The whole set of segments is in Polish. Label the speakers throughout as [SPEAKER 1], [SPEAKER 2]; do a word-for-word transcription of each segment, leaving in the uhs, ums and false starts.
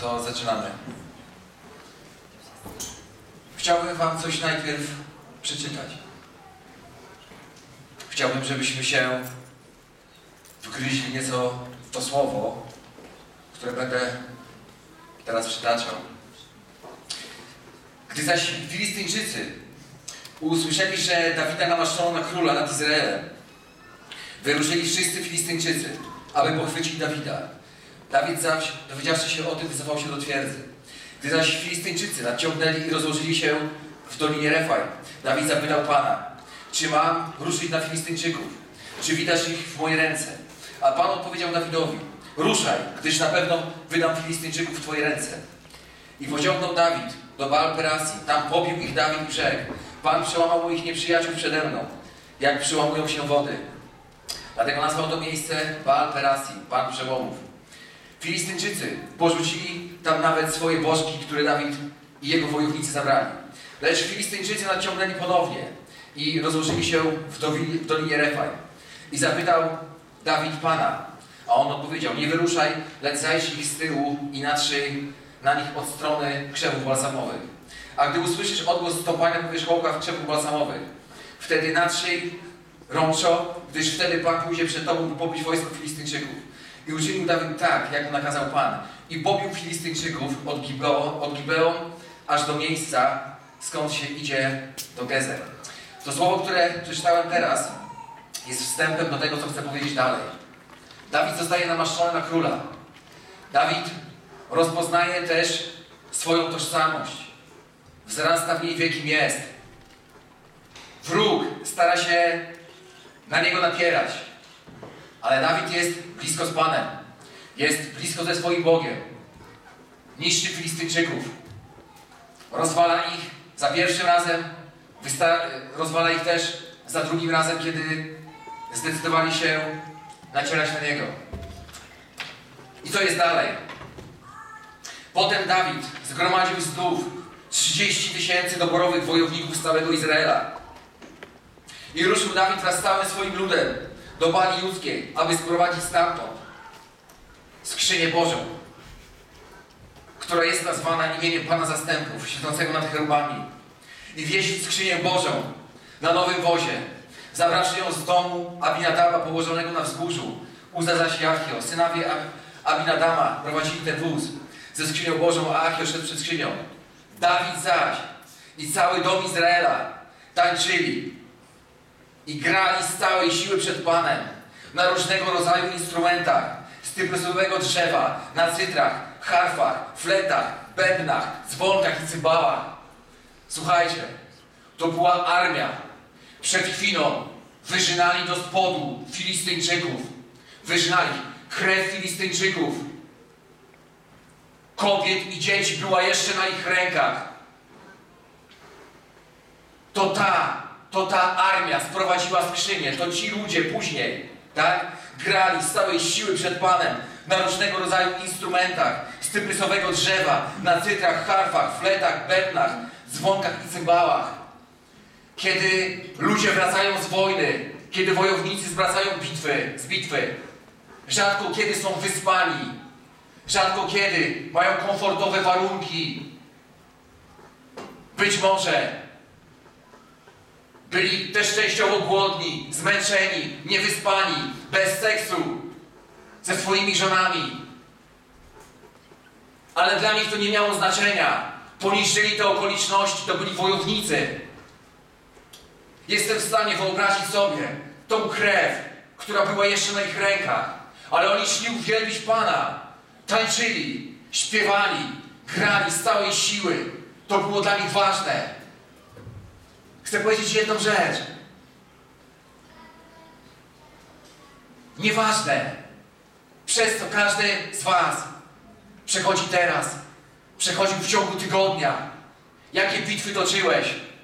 [SPEAKER 1] to zaczynamy. Chciałbym wam coś najpierw przeczytać. Chciałbym, żebyśmy się wgryźli nieco w to słowo, które będę teraz przytaczał. Gdy zaś Filistyńczycy usłyszeli, że Dawida namaszczono na króla nad Izraelem, wyruszyli wszyscy Filistyńczycy, aby pochwycić Dawida. Dawid zaś, dowiedziawszy się o tym, wycofał się do twierdzy. Gdy zaś Filistyńczycy nadciągnęli i rozłożyli się w dolinie Refaj, Dawid zapytał Pana, czy mam ruszyć na Filistyńczyków? Czy wydasz ich w moje ręce? A Pan odpowiedział Dawidowi, ruszaj, gdyż na pewno wydam Filistyńczyków w twoje ręce. I pociągnął Dawid do Baal-Perasji. Tam pobił ich Dawid i rzekł, Pan przełamał moich nieprzyjaciół przede mną, jak przełamują się wody. Dlatego nazwał to miejsce Baal-Perasji, Pan przełomów. Filistyńczycy porzucili tam nawet swoje bożki, które Dawid i jego wojownicy zabrali. Lecz Filistyńczycy nadciągnęli ponownie i rozłożyli się w, w dolinie Refaj. I zapytał Dawid Pana, a on odpowiedział, nie wyruszaj, lecz zajrzyj ich z tyłu i natrzyj na nich od strony krzewów balsamowych. A gdy usłyszysz odgłos stąpania po wierzchołkach krzewów balsamowych, wtedy natrzyj rączo, gdyż wtedy Pan pójdzie przed tobą, by pobić wojsko Filistyńczyków. I uczynił Dawid tak, jak mu nakazał Pan. I pobił Filistyńczyków od Gibeon, od Gibeon aż do miejsca, skąd się idzie do Gezer. To słowo, które przeczytałem teraz, jest wstępem do tego, co chcę powiedzieć dalej. Dawid zostaje namaszczony na króla. Dawid rozpoznaje też swoją tożsamość. Wzrasta w niej, wie, kim jest. Wróg stara się na niego napierać. Ale Dawid jest blisko z Panem. Jest blisko ze swoim Bogiem. Niszczy Filistyńczyków. Rozwala ich za pierwszym razem. Rozwala ich też za drugim razem, kiedy zdecydowali się nacierać na niego. I co jest dalej? Potem Dawid zgromadził znów trzydzieści tysięcy doborowych wojowników z całego Izraela. I ruszył Dawid wraz z całym swoim ludem do Bali Judzkiej, aby sprowadzić stamtąd skrzynię Bożą, która jest nazwana imieniem Pana Zastępów, siedzącego nad cherubami, i wieźć skrzynię Bożą na nowym wozie, zabrawszy ją z domu Abinadaba położonego na wzgórzu, Uza zaś Jachio. Synowie Abinadama prowadzili ten wóz ze skrzynią Bożą, a Achio szedł przed skrzynią. Dawid zaś i cały dom Izraela tańczyli i grali z całej siły przed Panem na różnego rodzaju instrumentach z cyprysowego drzewa, na cytrach, harfach, fletach, bębnach, dzwonkach i cymbałach. Słuchajcie, to była armia. Przed chwilą wyżynali do spodu Filistyńczyków. Wyżynali krew Filistyńczyków. Kobiet i dzieci była jeszcze na ich rękach. To ta, to ta armia sprowadziła skrzynię. To ci ludzie później, tak, grali z całej siły przed Panem na różnego rodzaju instrumentach z cyprysowego drzewa, na cytrach, harfach, fletach, bębnach, dzwonkach i cymbałach. Kiedy ludzie wracają z wojny, kiedy wojownicy wracają bitwy, z bitwy, rzadko kiedy są wyspani, rzadko kiedy mają komfortowe warunki. Być może byli też częściowo głodni, zmęczeni, niewyspani, bez seksu, ze swoimi żonami. Ale dla nich to nie miało znaczenia. Poniżyli te okoliczności, to byli wojownicy. Jestem w stanie wyobrazić sobie tą krew, która była jeszcze na ich rękach. Ale oni szli uwielbić Pana. Tańczyli, śpiewali, grali z całej siły. To było dla nich ważne. Chcę powiedzieć jedną rzecz. Nieważne, przez co każdy z was przechodzi teraz, przechodził w ciągu tygodnia, jakie bitwy toczyłeś,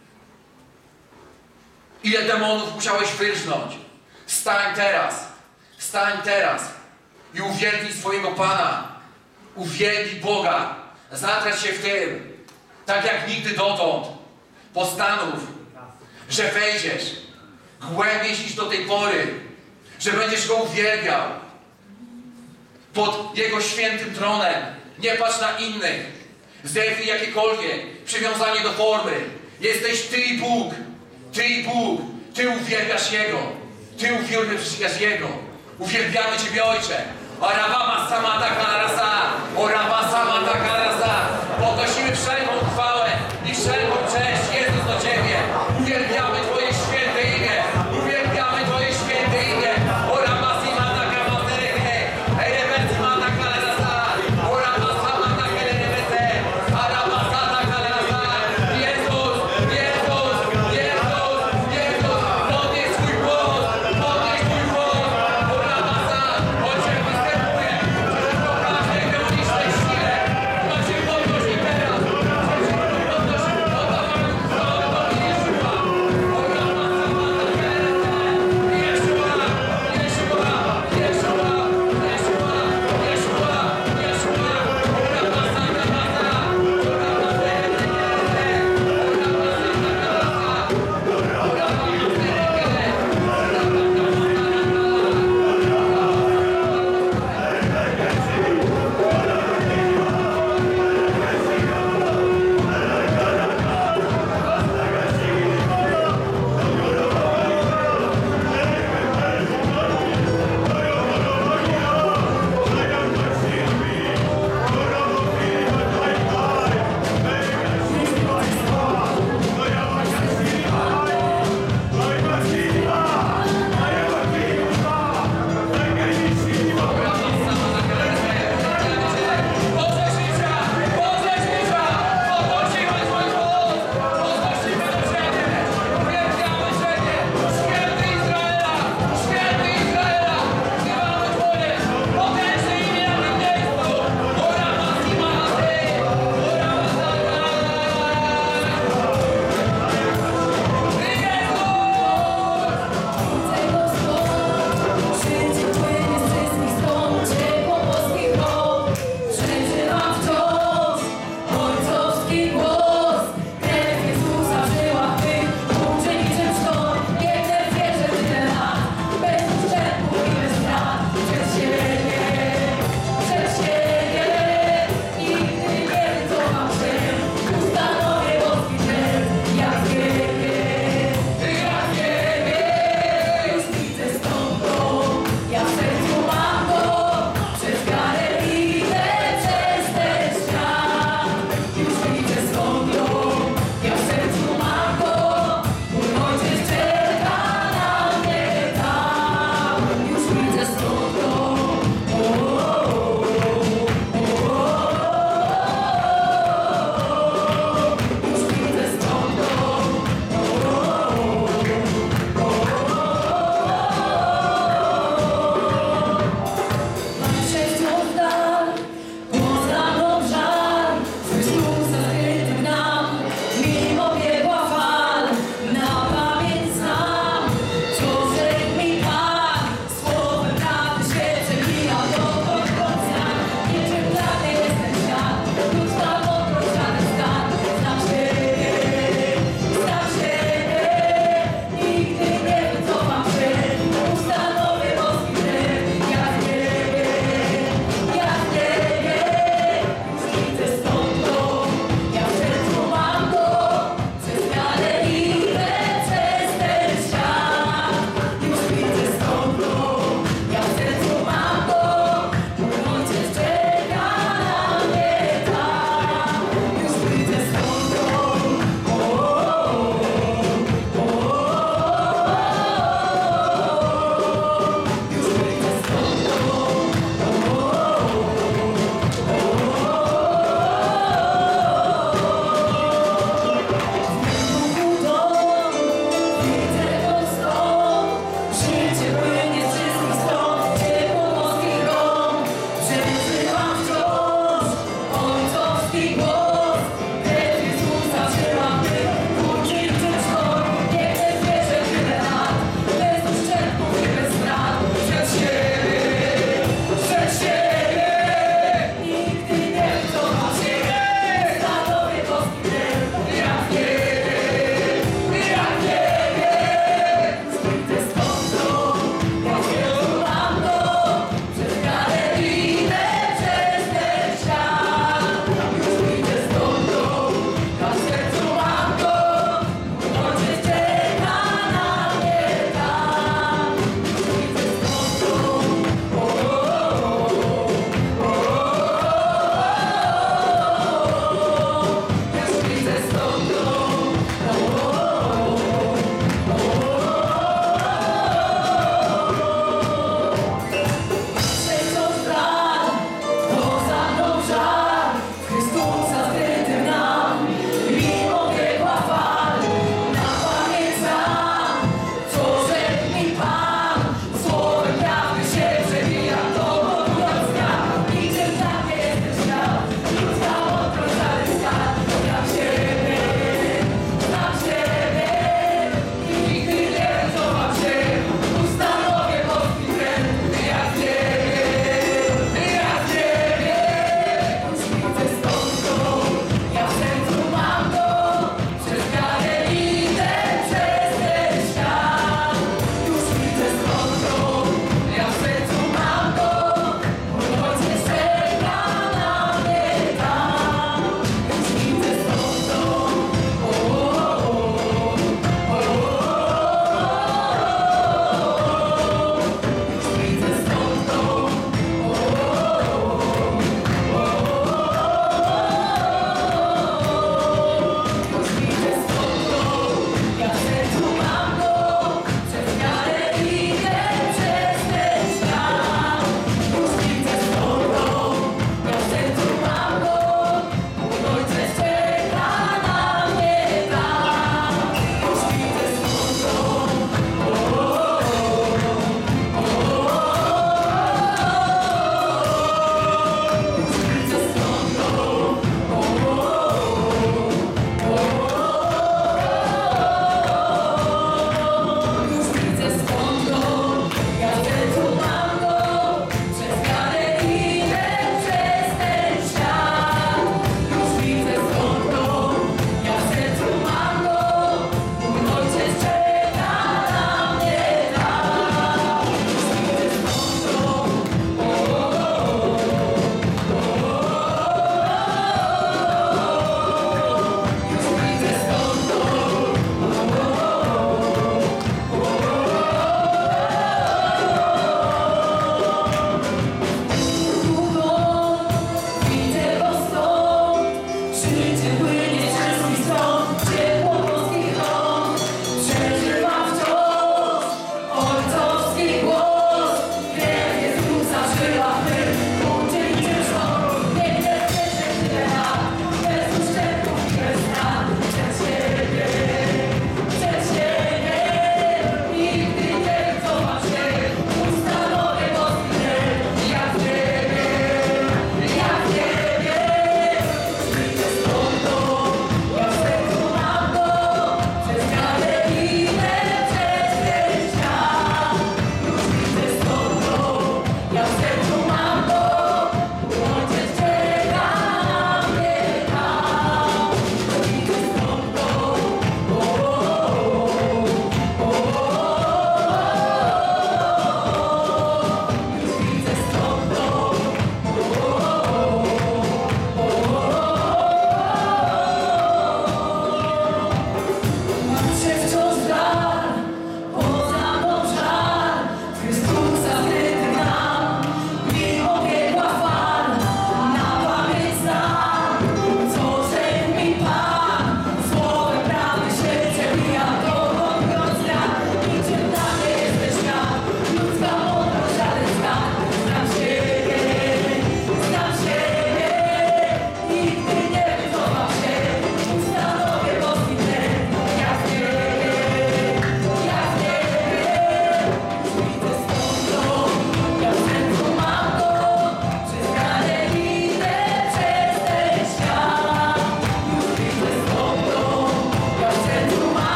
[SPEAKER 1] ile demonów musiałeś wyrżnąć. Wstań teraz, wstań teraz i uwielbij swojego Pana. Uwielbij Boga. Zatrać się w tym, tak jak nigdy dotąd. Postanów, że wejdziesz głębiej niż do tej pory, że będziesz Go uwielbiał pod Jego świętym tronem, Nie patrz na innych. Zerwij jakiekolwiek przywiązanie do formy. Jesteś Ty i Bóg. Ty i Bóg. Ty uwielbiasz Jego. Ty uwielbiasz Jego. Uwielbiamy Ciebie, Ojcze. Arabama samata kalarasa. Oraba samata kalarasa. Podnosimy wszelką chwałę i wszelką cześć, Jezus, do Ciebie. Uwielbiamy Twoje święte imię. Uwielbiamy Twoje święte imię. Oraba simata kamatereke. Erebe simata kalarasa. Oraba samata kalerebe. Araba samata kalarasa. Jezus, Jezus, Jezus, Jezus. Podnieś swój głos. Podnieś swój głos. Oraba sa. Ojcze, występuje. Przeciwko każdej demonicznej sile. Która się podnosi teraz.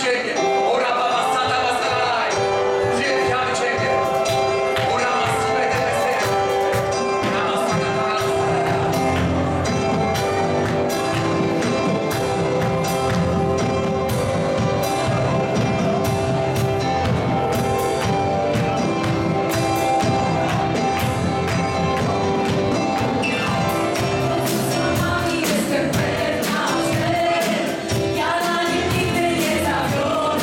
[SPEAKER 1] Ciebie. Ora baba sata basalaj. Uwielbiamy Ciebie. Ora masime de pesere. Ora masaka basalaj.
[SPEAKER 2] Jestem pewna, że ja na nim nigdy nie zawiodę.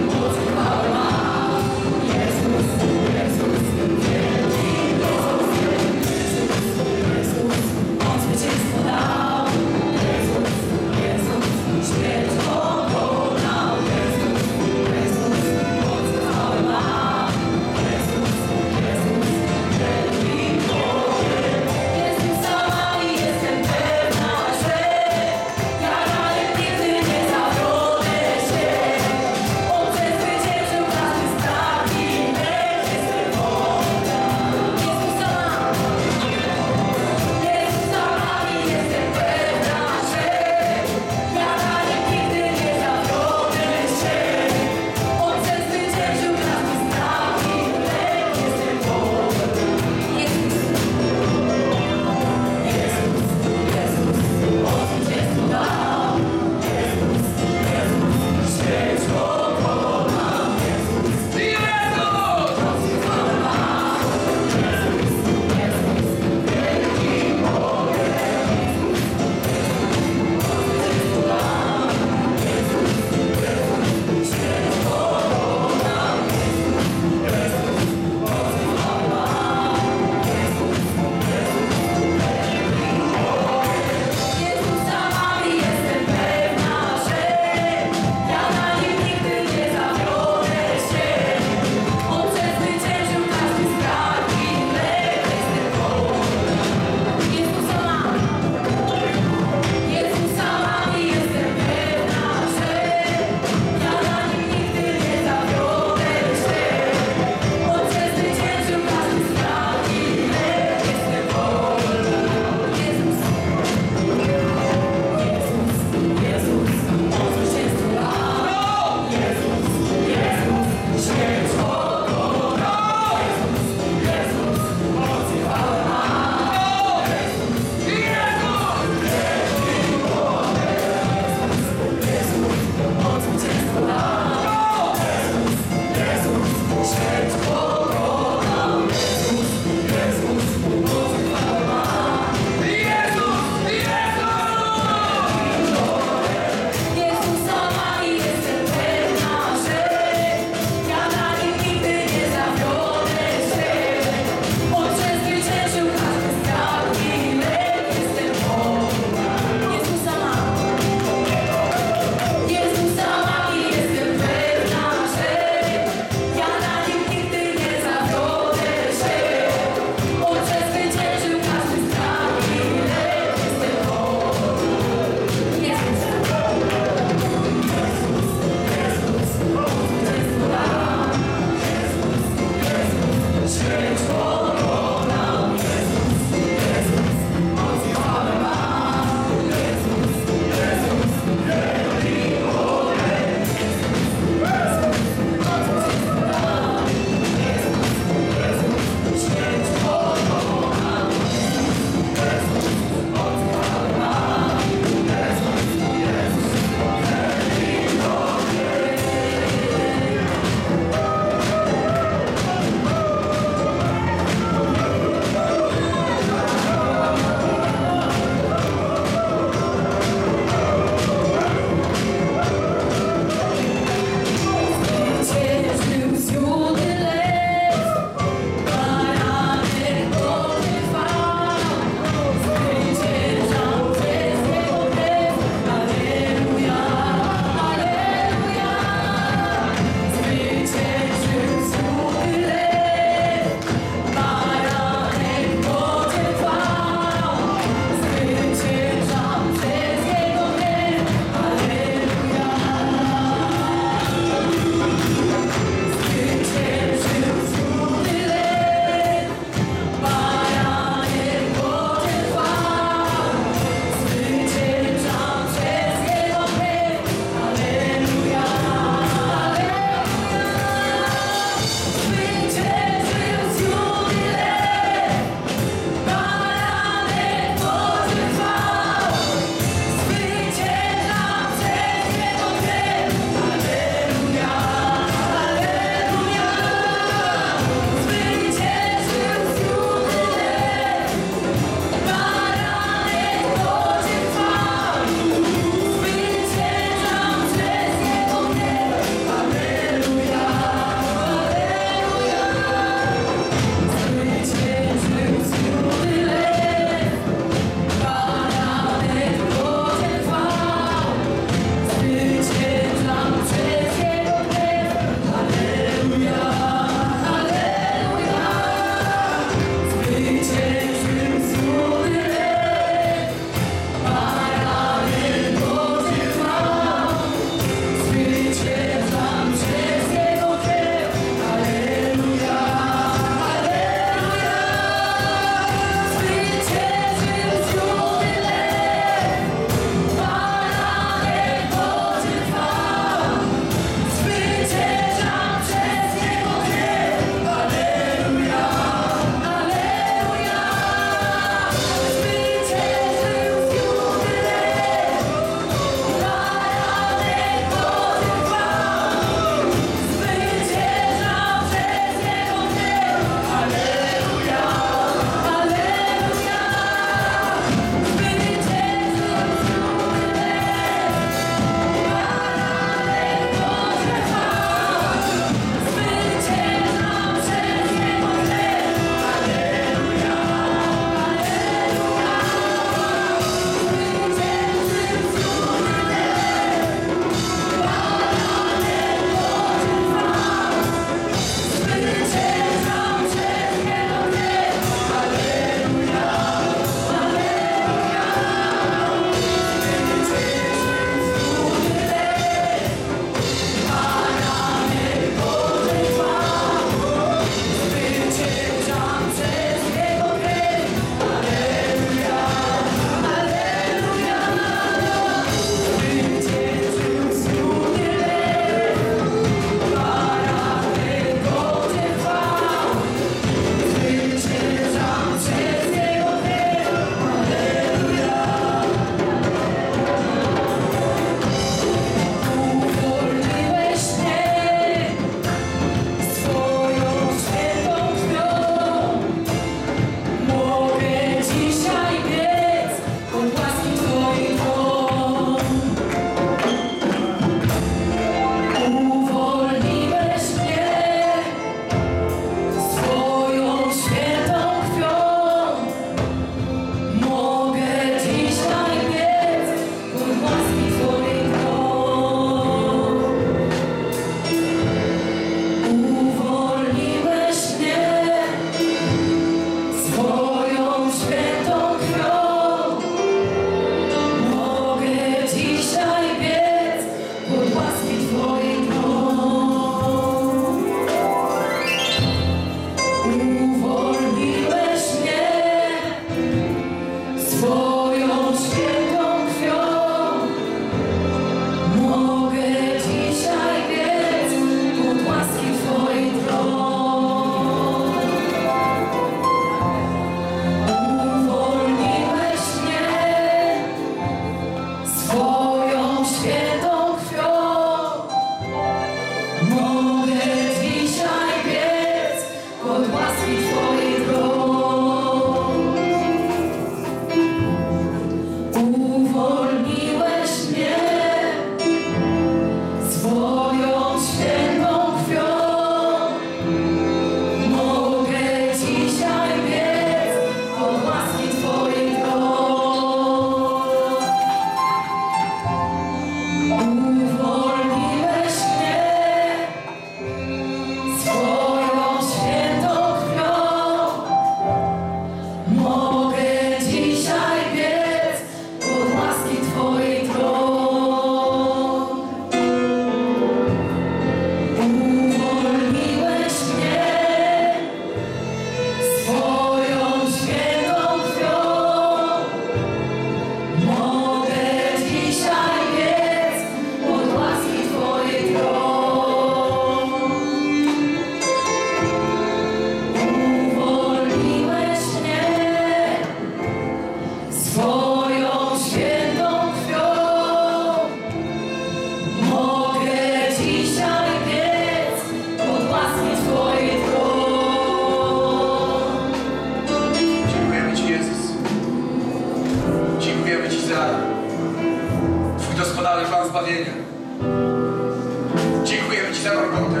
[SPEAKER 1] Dziękujemy Ci za Twój doskonały plan zbawienia. Dziękujemy Ci za Golgotę.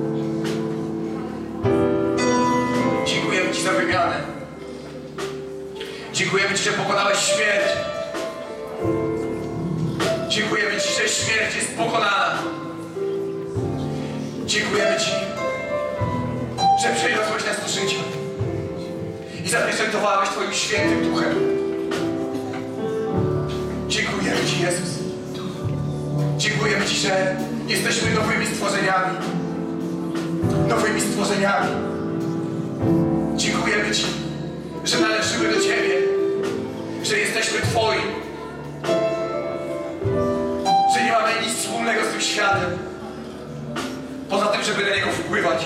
[SPEAKER 1] Dziękujemy Ci za wymianę. Dziękujemy Ci, że pokonałeś śmierć. Dziękujemy Ci, że śmierć jest pokonana. Dziękujemy Ci, że przeniosłeś nas do życia i zapieczętowałeś Twoim świętym duchem. Dziękujemy Ci, Jezus. Dziękujemy Ci, że jesteśmy nowymi stworzeniami. Nowymi stworzeniami. Dziękujemy Ci, że należymy do Ciebie, że jesteśmy Twoi, że nie mamy nic wspólnego z tym światem, poza tym, żeby na niego wpływać,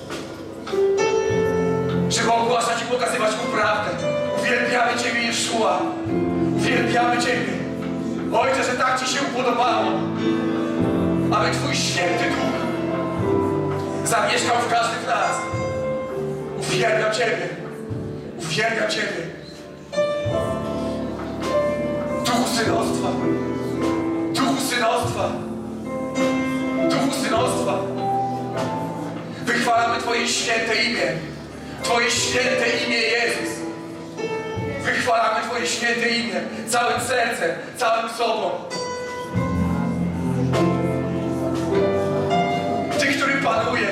[SPEAKER 1] żeby ogłaszać i pokazywać Mu prawdę. Uwielbiamy Ciebie, Jeszua. Uwielbiamy Ciebie. Ojcze, że tak Ci się upodobało, aby Twój święty duch zamieszkał w każdym z nas. Uwielbiam Ciebie. Uwielbiam Ciebie. Duchu synostwa. Duchu synostwa. Duchu synostwa. Wychwalamy Twoje święte imię. Twoje święte imię, Jezus. Wychwalamy Twoje święte imię całym sercem, całym sobą. Ty, który panujesz.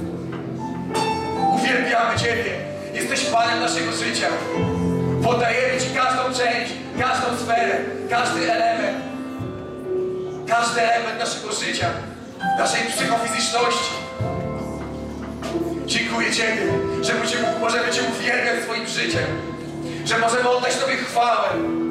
[SPEAKER 1] Uwielbiamy Ciebie. Jesteś Panem naszego życia. Poddajemy Ci każdą część, każdą sferę, każdy element. Każdy element naszego życia, naszej psychofizyczności. Dziękuję Ciebie, że możemy Cię uwielbiać swoim życiem, że możemy oddać Tobie chwałę.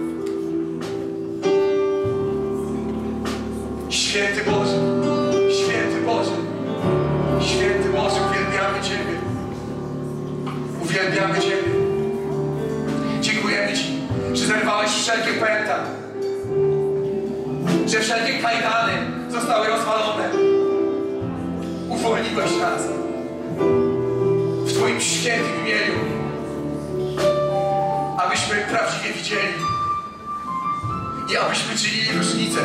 [SPEAKER 1] Święty Boże, Święty Boże, Święty Boże, uwielbiamy Ciebie. Uwielbiamy Ciebie. Dziękujemy Ci, że zerwałeś wszelkie pęta, że wszelkie kajdany zostały rozwalone. Uwolniłeś nas w Twoim świętym imieniu, abyśmy prawdziwie widzieli i abyśmy czynili różnicę.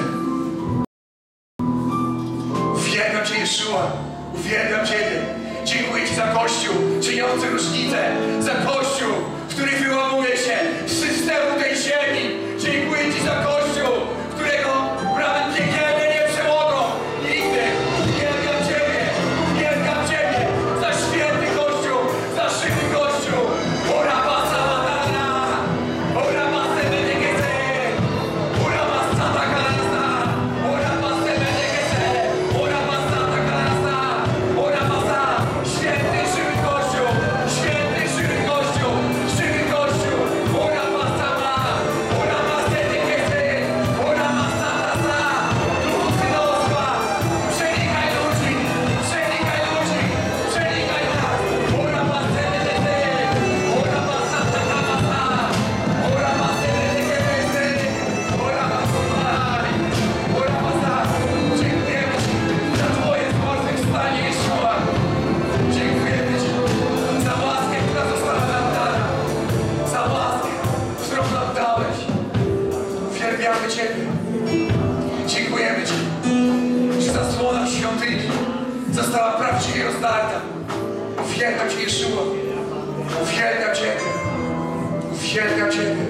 [SPEAKER 1] Uwielbiam Cię, Jeszua. Uwielbiam Ciebie. Dziękuję Ci za Kościół czyniący różnicę, za Kościół, który wyłamuje się z systemu tej ziemi. Dziękuję Ci za Kościół, którego bramy piekielne nie przemogą. Nigdy. Uwielbiam Ciebie. Uwielbiam Ciebie za święty Kościół, za żywy Kościół. Ora basa matana. Ora basa menegese. Ora basa takarasa. Ora basa menegese. Ora basa takarasa. Ora basa. Święty, żywy Kościół. Święty, żywy Kościół. Żywy Kościół. Ora basa ma. Ora basa menegese. Ora basa tasa. Duchu synostwa. Przenikaj ludzi. Przenikaj ludzi. Przenikaj nas. Ora basa menegese. Ora basa takarasa. Ora basa menegese. Ora basa maj. Ora basa. Dziękujemy Ci za Twoje zmartwychwstanie, Jeszua. Dziękujemy Ci za łaskę, która została nam dana. Za łaskę, którą nam dałeś. Uwielbiamy Ciebie. Dziękujemy Ci, że zasłona świątyni została prawdziwie rozdarta. Uwielbiam Cię, Jeszua. Uwielbiam Ciebie. Uwielbiam Ciebie.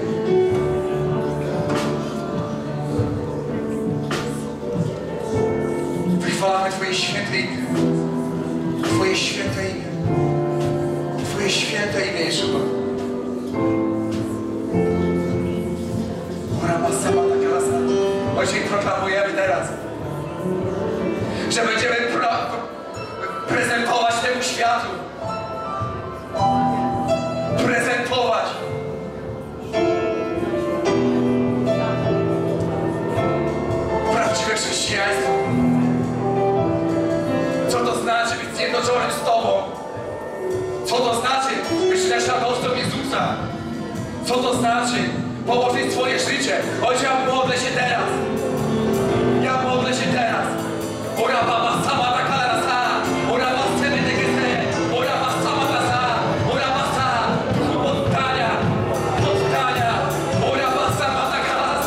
[SPEAKER 1] Wychwalamy Twoje święte imię. Twoje święte imię. Twoje święte imię, Jeszua. Ojcze, proklamujemy teraz, że będziemy pro prezentować temu światu. Prezentować. Prawdziwe chrześcijaństwo. Co to znaczy być zjednoczonym z Tobą? Co to znaczy być naśladowcą Jezusa? Co to znaczy położyć swoje życie? Ojcze, ja modlę się teraz. Ja modlę się teraz. Ora baba sama ta kalarasa. Ora baba sebe negese. Ora baba sama tasa. Ora baba sa. Duchu poddania. Poddania. Ora baba sama ta kalarasa.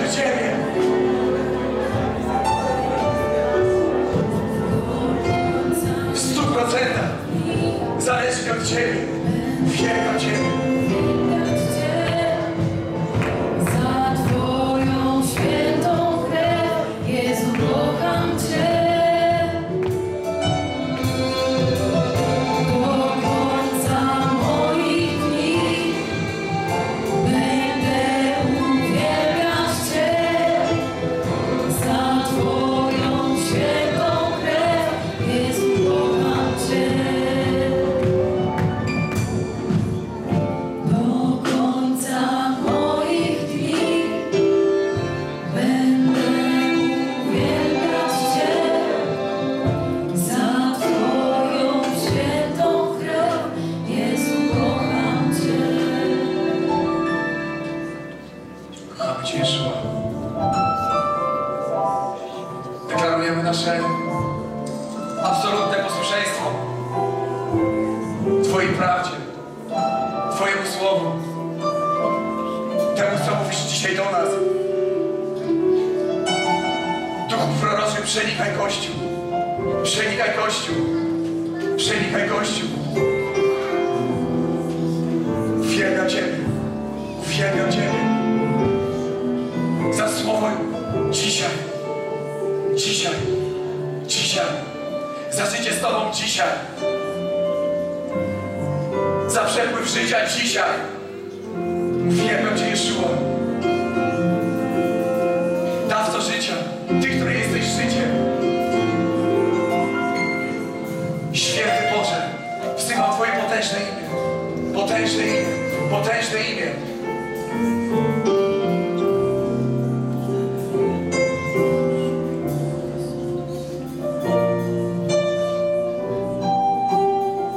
[SPEAKER 2] od Ciebie. W stu procentach zależy mi od Ciebie. Uwielbiam Ciebie. Deklarujemy nasze absolutne posłuszeństwo Twojej prawdzie, Twojemu słowu, temu, co mówisz dzisiaj do nas. Duchu proroczy, przenikaj Kościół, przenikaj Kościół, przenikaj Kościół. Uwielbiam Ciebie, uwielbiam Ciebie za słowo dzisiaj. Dzisiaj, dzisiaj, za życie z Tobą dzisiaj, za przepływ życia dzisiaj. Uwielbiam Cię, Jeszua. Dawco życia, Ty, który jesteś życiem. Święty Boże, wzywam Twoje potężne imię, potężne imię, potężne imię.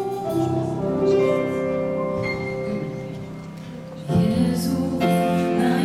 [SPEAKER 3] Jezu,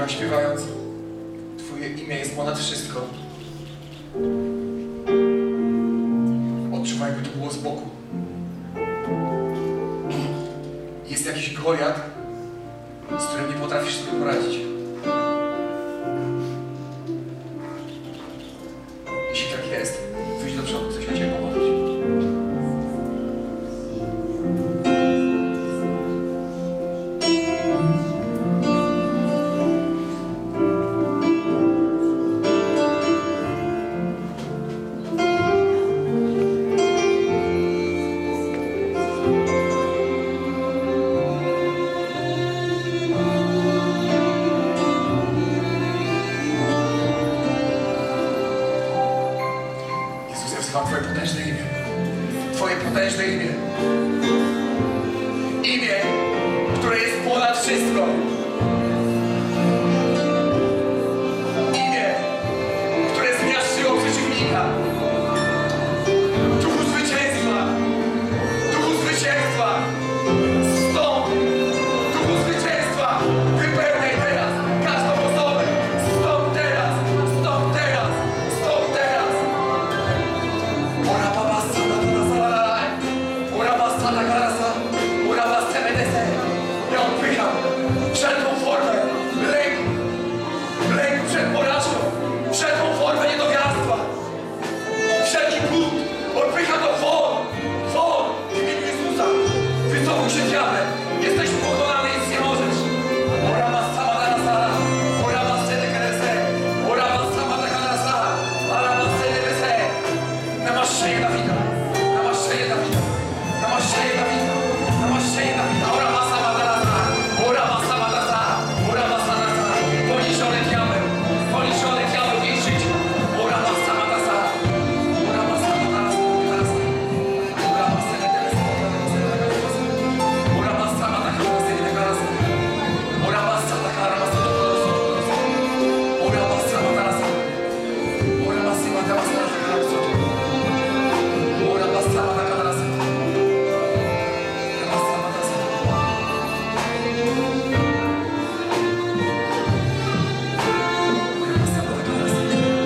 [SPEAKER 2] śpiewając, Twoje imię jest ponad wszystko. Odczuwaj, by to było z boku. Jest jakiś Goliat, z którym nie potrafisz sobie poradzić. Jeśli tak jest, wyjdź do przodu, coś na Ciebie pomodlić. Wzywam Twoje potężne imię. Twoje potężne imię. Imię, które jest ponad wszystko. Imię, które zmiażdżyło przeciwnika. Duchu zwycięstwa. Duchu zwycięstwa. Stąd. Duchu zwycięstwa. Wypełniaj teraz każdą osobę. Stąd teraz. Stąd teraz. Stąd teraz. Ora babasa, ora basa na garasa, ora basa medese. Ja odpycham wszelką formę lęku, lęku przed porażką, wszelką formę niedowiarstwa, wszelki bunt, odpycham to won, won w imieniu Jezusa. Wycofuj się, diable, jesteś pokonany i nic nie możesz. Ora basa na garasa, ora basa na garasa, ora basa na garasa, ora basa na garasa. Namaszczenie Dawida, namaszczenie Dawida, namaszczenie Dawida, namaszczenie Dawida. Ora basa madarasa, ora basa madarasa, ora basa madarasa. Poniżony diabeł, poniżony diabeł w jej życiu. Ora basa madarasa, ora basa madarasa, ora basa madarasa, ora basa madarasa, ora basa madarasa, ora basa madarasa, ora basa madarasa. Ora basta la cadarasa. Basta la cadarasa. Ora basta la cadarasa.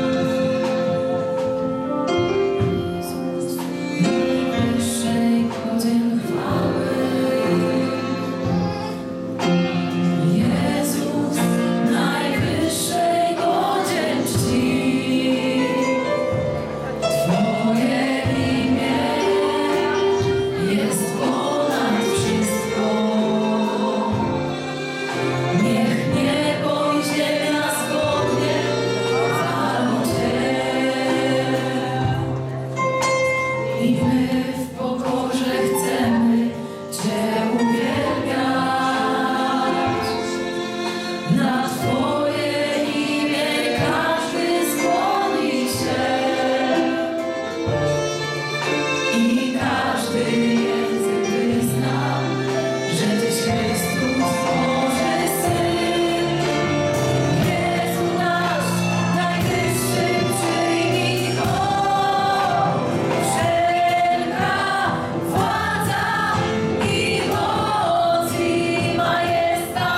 [SPEAKER 3] Najwyższej godzin chwały. Jezus, najwyższej godzin czci. Twoje imię jest ponad wszystko. Niech niebo i ziemia zgodnie chwalą Cię. I my w pokorze chcemy Cię uwielbiać. Na Twoje imię każdy skłoni się. I każdy język wyzna, że Tyś Chrystus Boży Syn. Jezu nasz, najwyższy przyjmij hołd. Wszelka władza i moc i majestat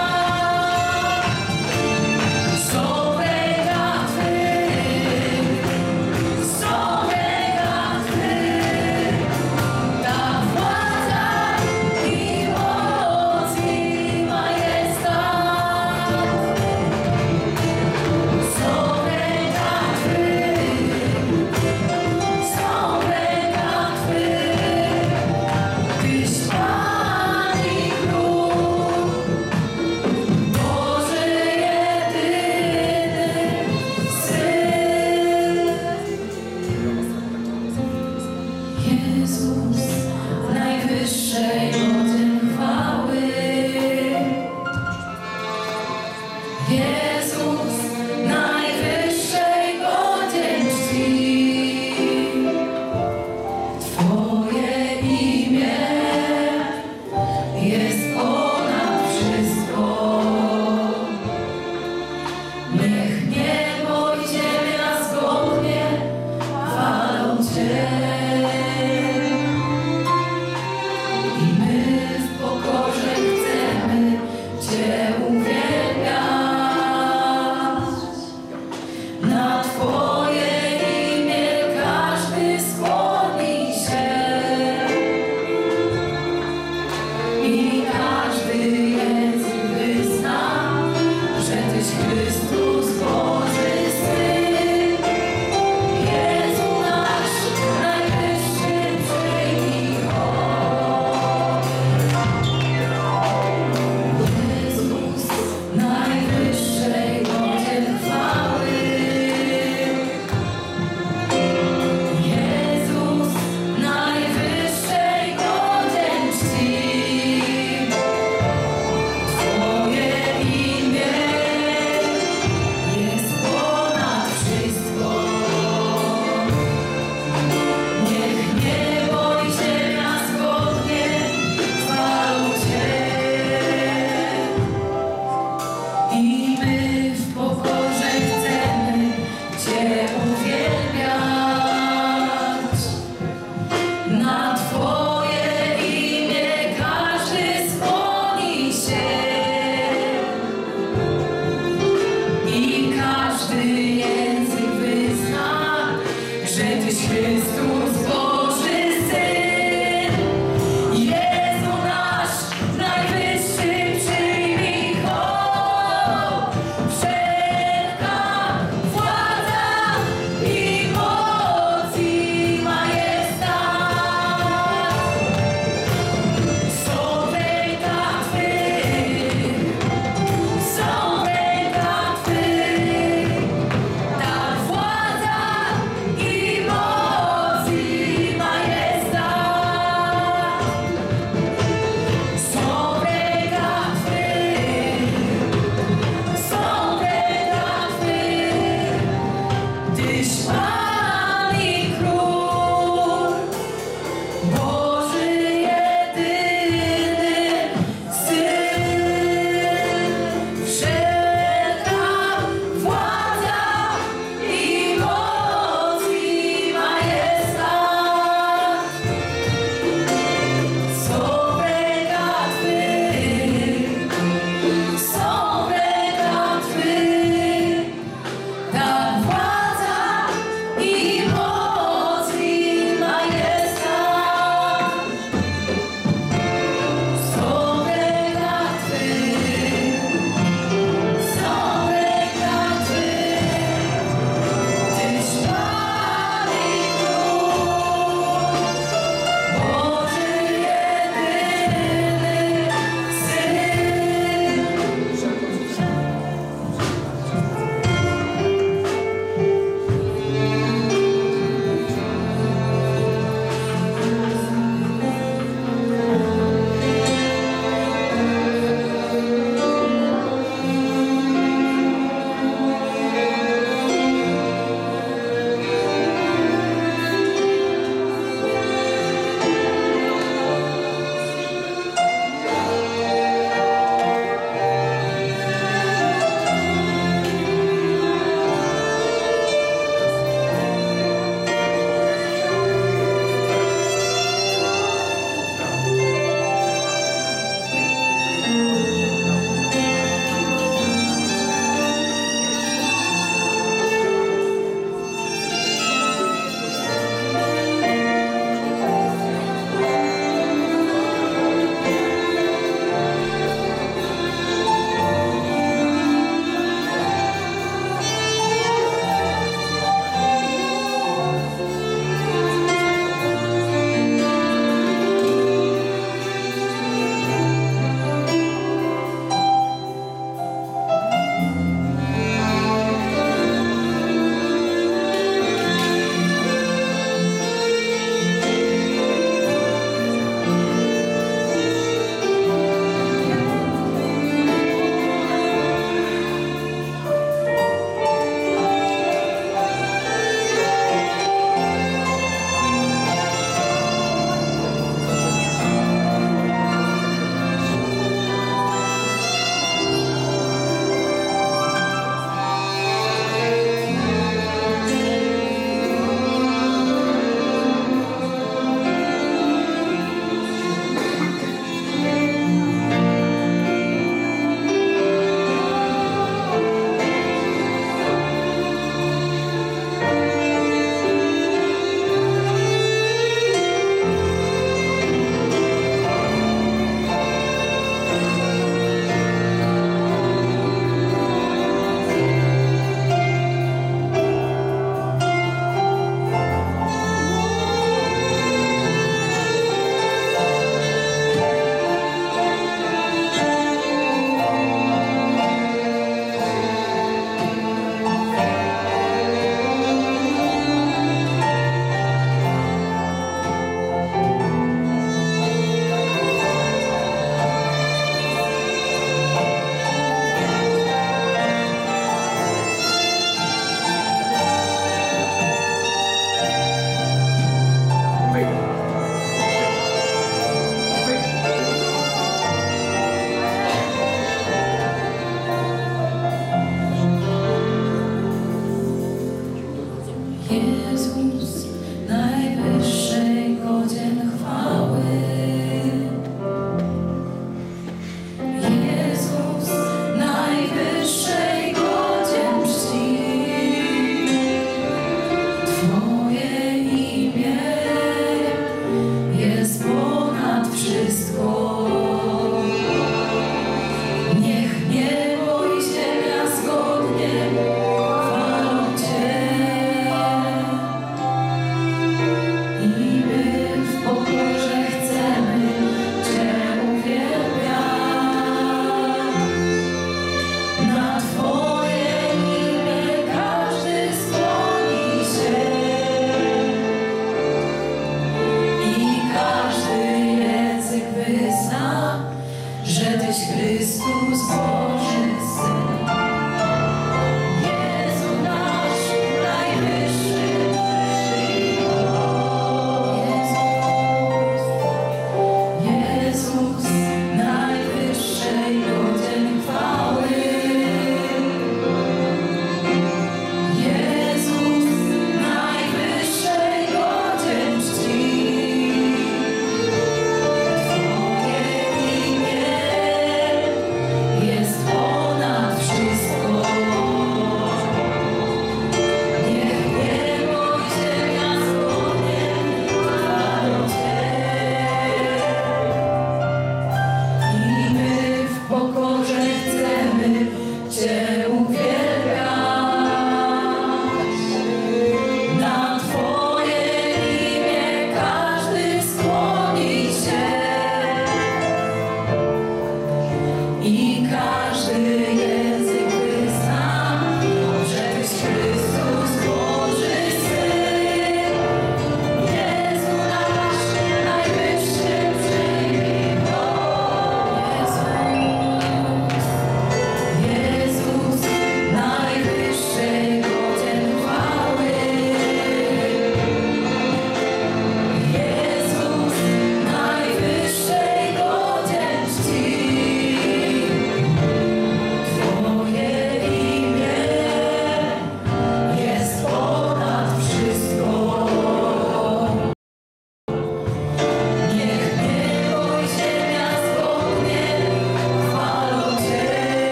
[SPEAKER 3] są w rękach Twych. Są w rękach Twych. Ta władza i moc i majestat są w rękach Twych. Są w rękach Twych. Tyś Pan i Król, Boże jedyny Syn. Jezus, najwyższej godzin chwały. Jezus, najwyższej godzin czci. Twoje imię jest ponad wszystko. Niech niebo i ziemia zgodnie chwalą Cię. I my w pokorze chcemy Cię uwielbiać.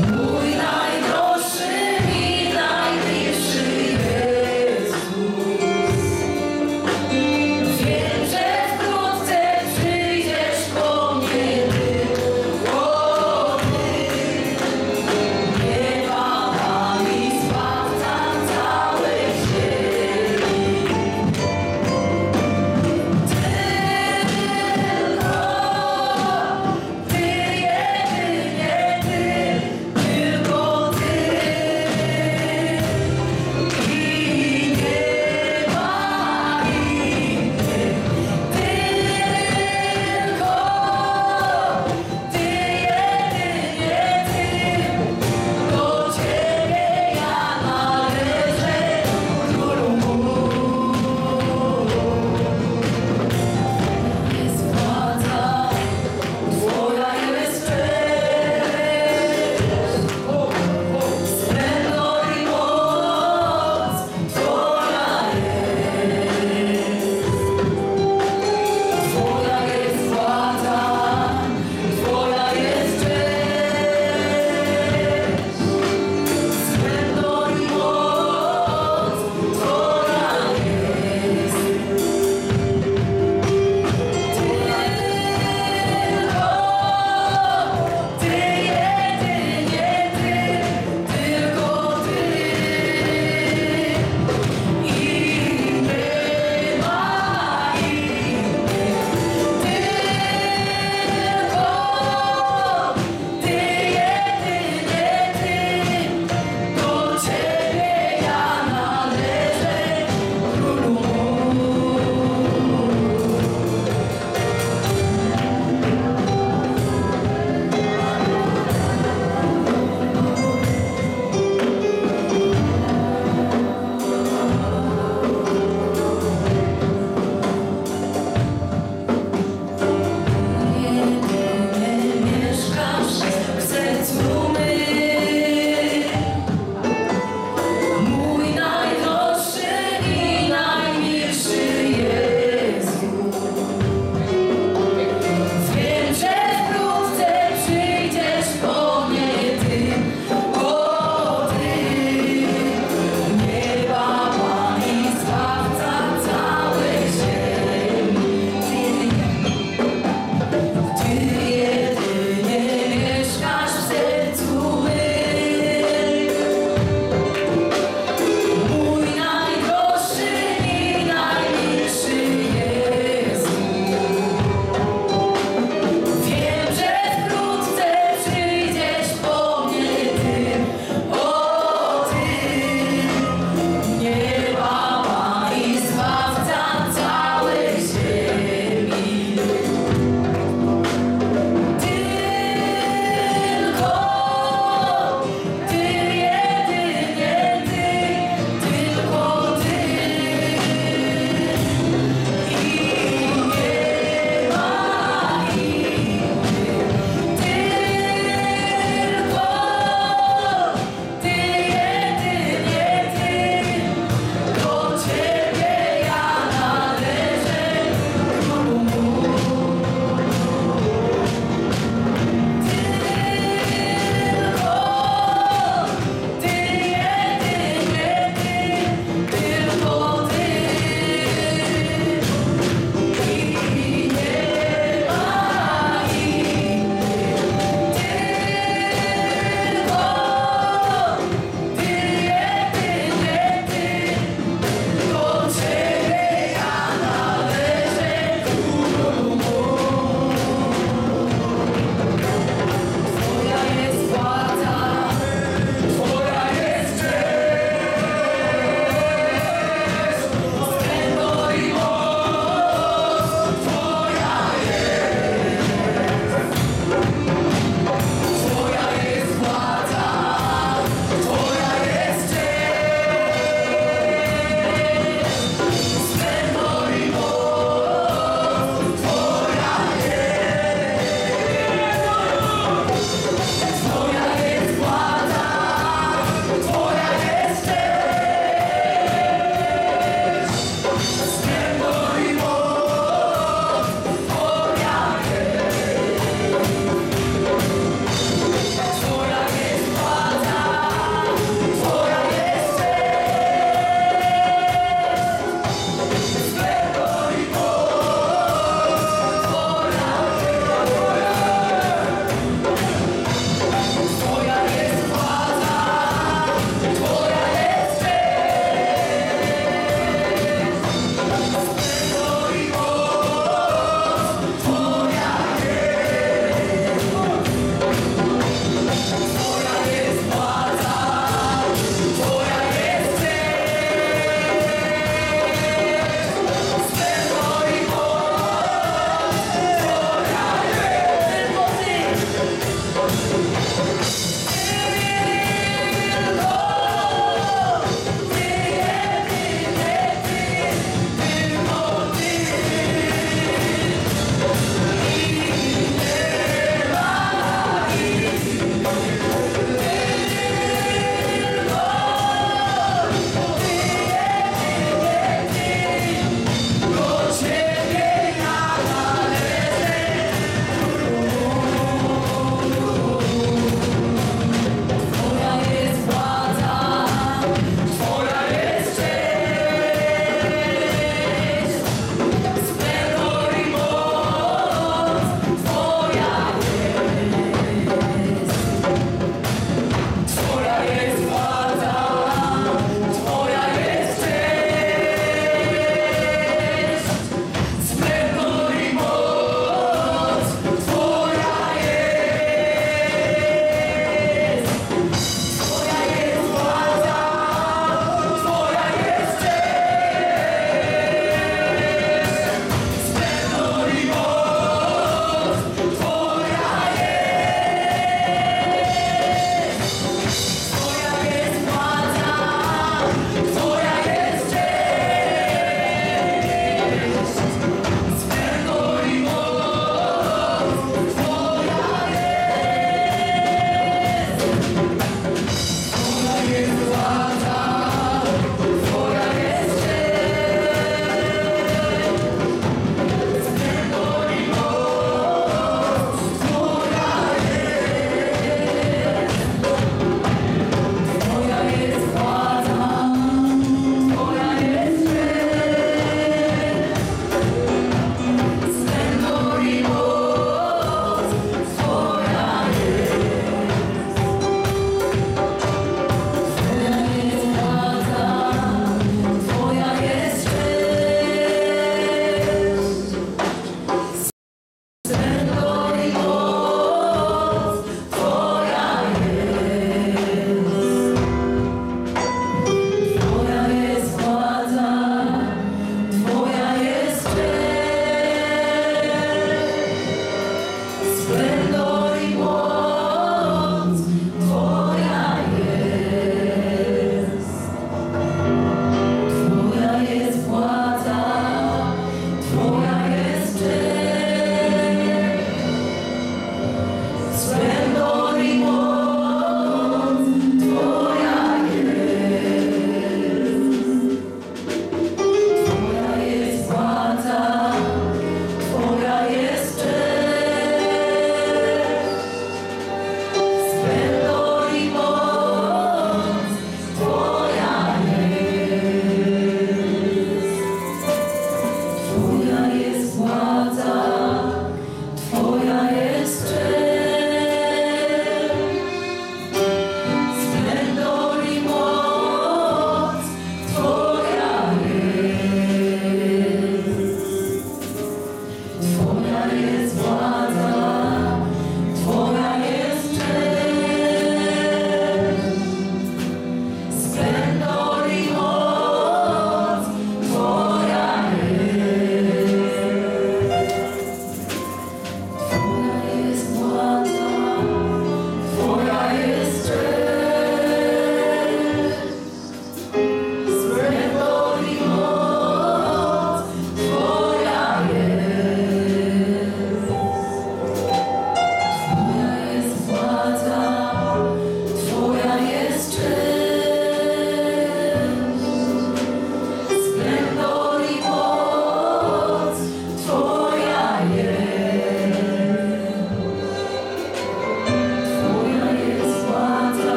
[SPEAKER 3] Mój najdroższy i najbliższy Jezus. Wiem, że wkrótce przyjdziesz po mnie, głodny. Nieba Pan i Zbawca całej ziemi. Tylko Ty, jedynie Ty, Ty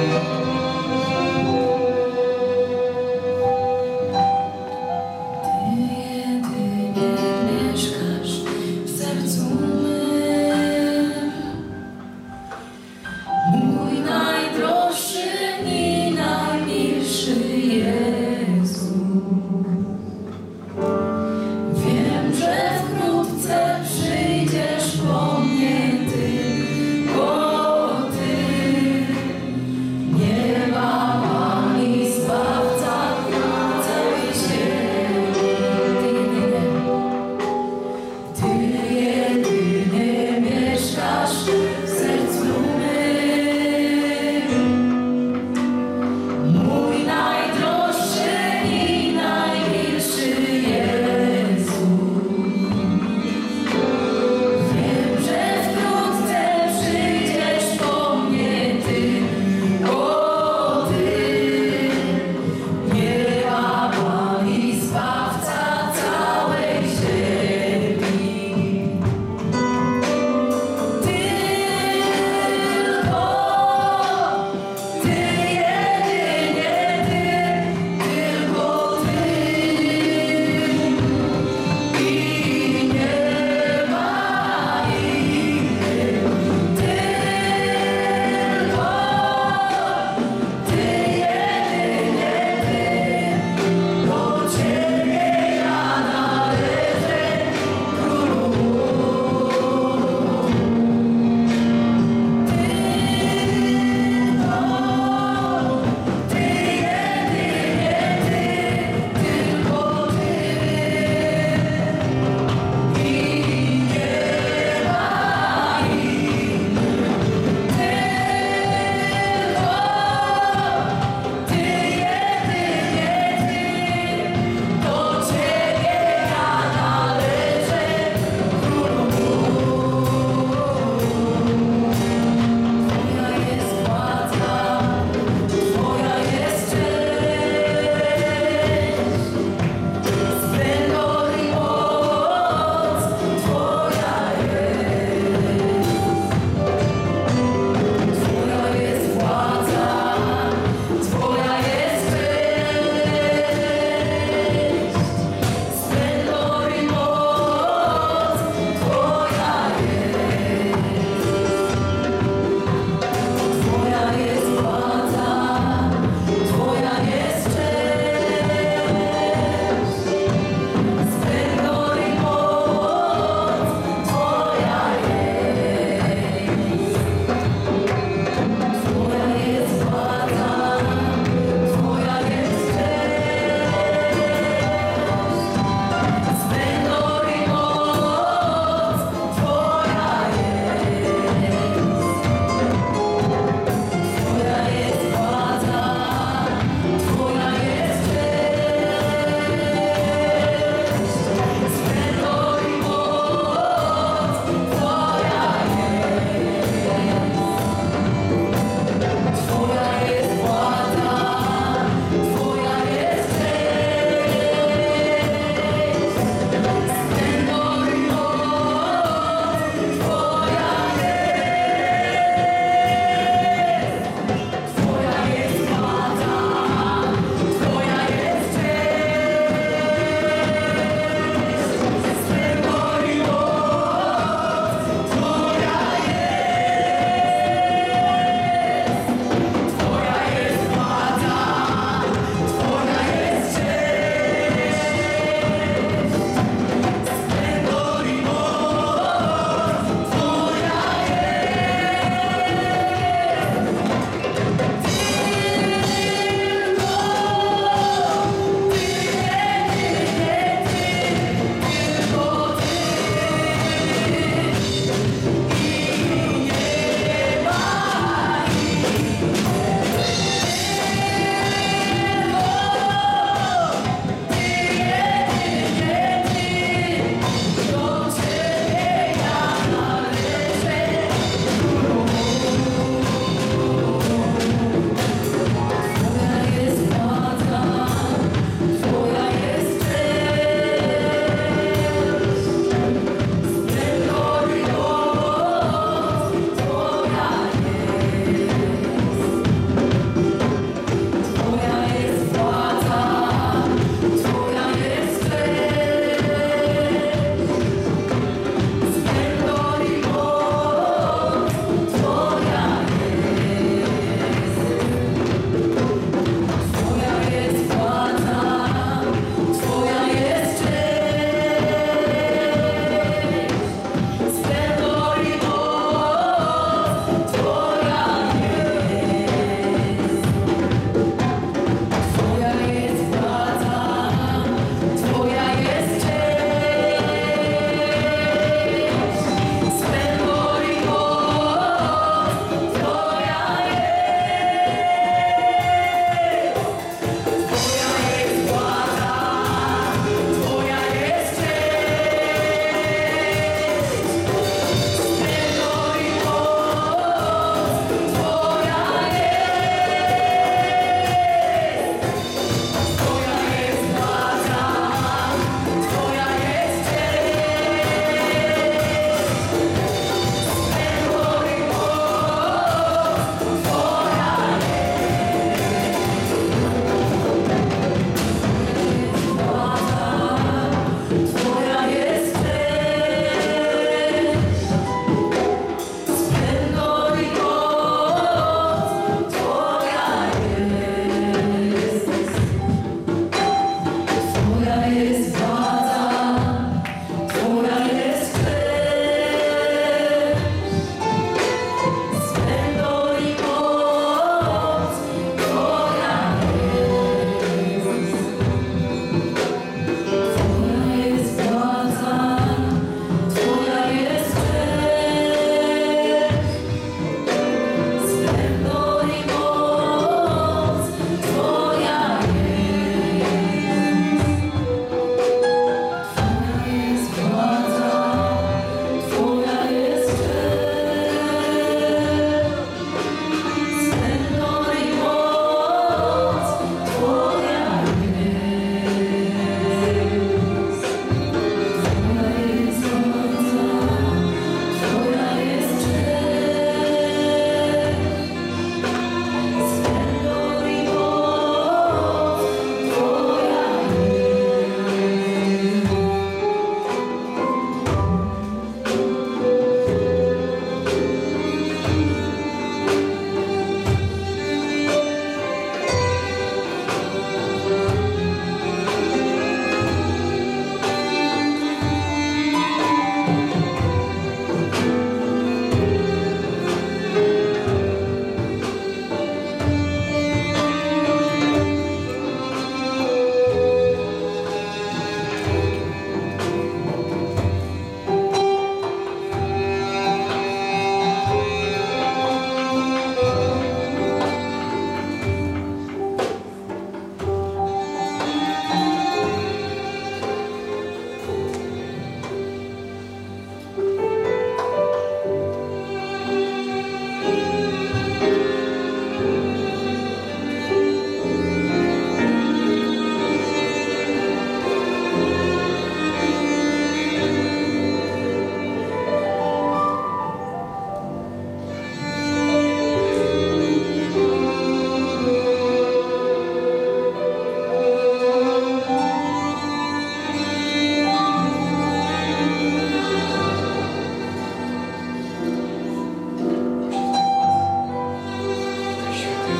[SPEAKER 3] Nie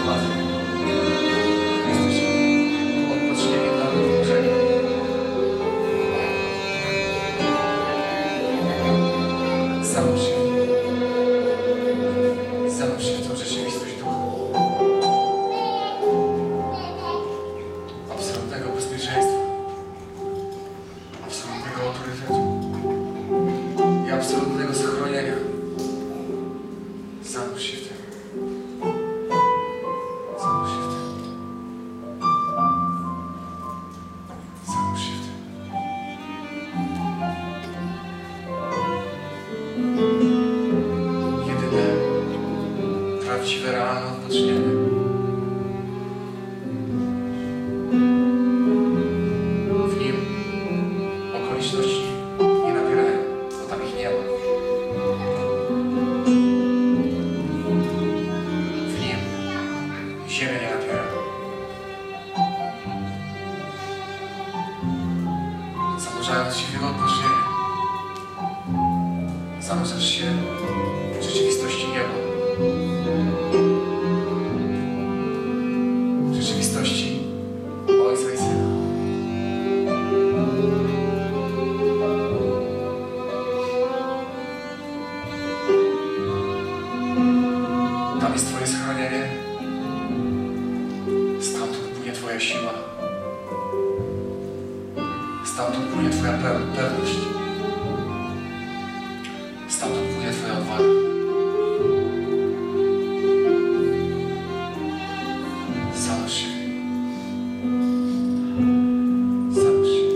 [SPEAKER 1] prowadzą. Jesteś odpocznieniem na wypoczęciu. Zanurz się. Zanurz się w tą rzeczywistość ducha. Absolutnego bezpieczeństwa. Absolutnego autorytetu. I absolutnego schronienia. Zanurz się w tym. Zanurz się w tym. Zanurz się w tym. Jedyne prawdziwe, realne odpocznienie. W nim okoliczności nie napierają, bo tam ich nie ma. W nim ziemia nie napiera. Zanurzając się w jego odpocznienie, zanurzasz się w rzeczywistości nieba. W rzeczywistości Ojca i Syna. Tam jest Twoje schronienie. Stamtąd płynie Twoja siła. Stamtąd płynie Twoja pe- pewność. Stamtąd płynie Twoja odwaga. Zanurz się. Zanurz się.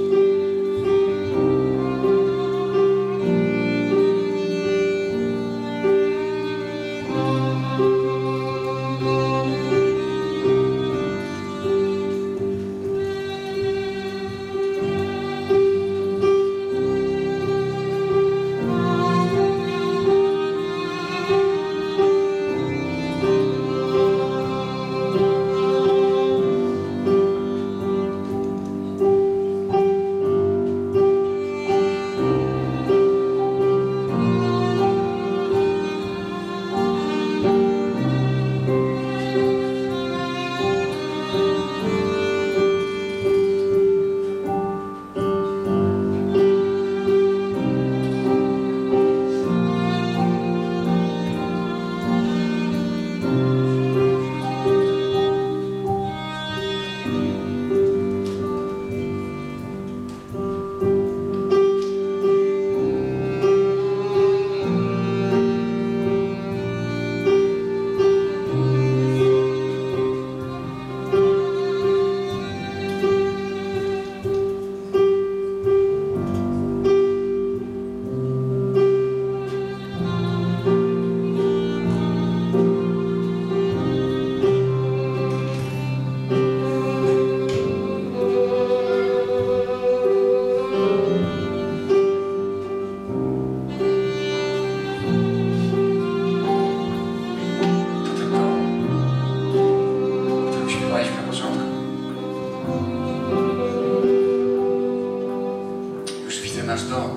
[SPEAKER 1] Nasz dom.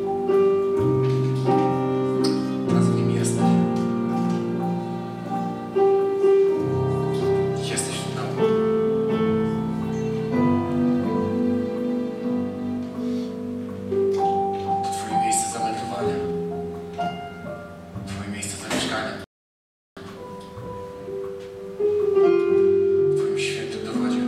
[SPEAKER 1] Teraz w nim jesteś. Jesteś w tym domu. To Twoje miejsce zameldowania. Twoje miejsce zamieszkania. W Twoim świętym dowodzie.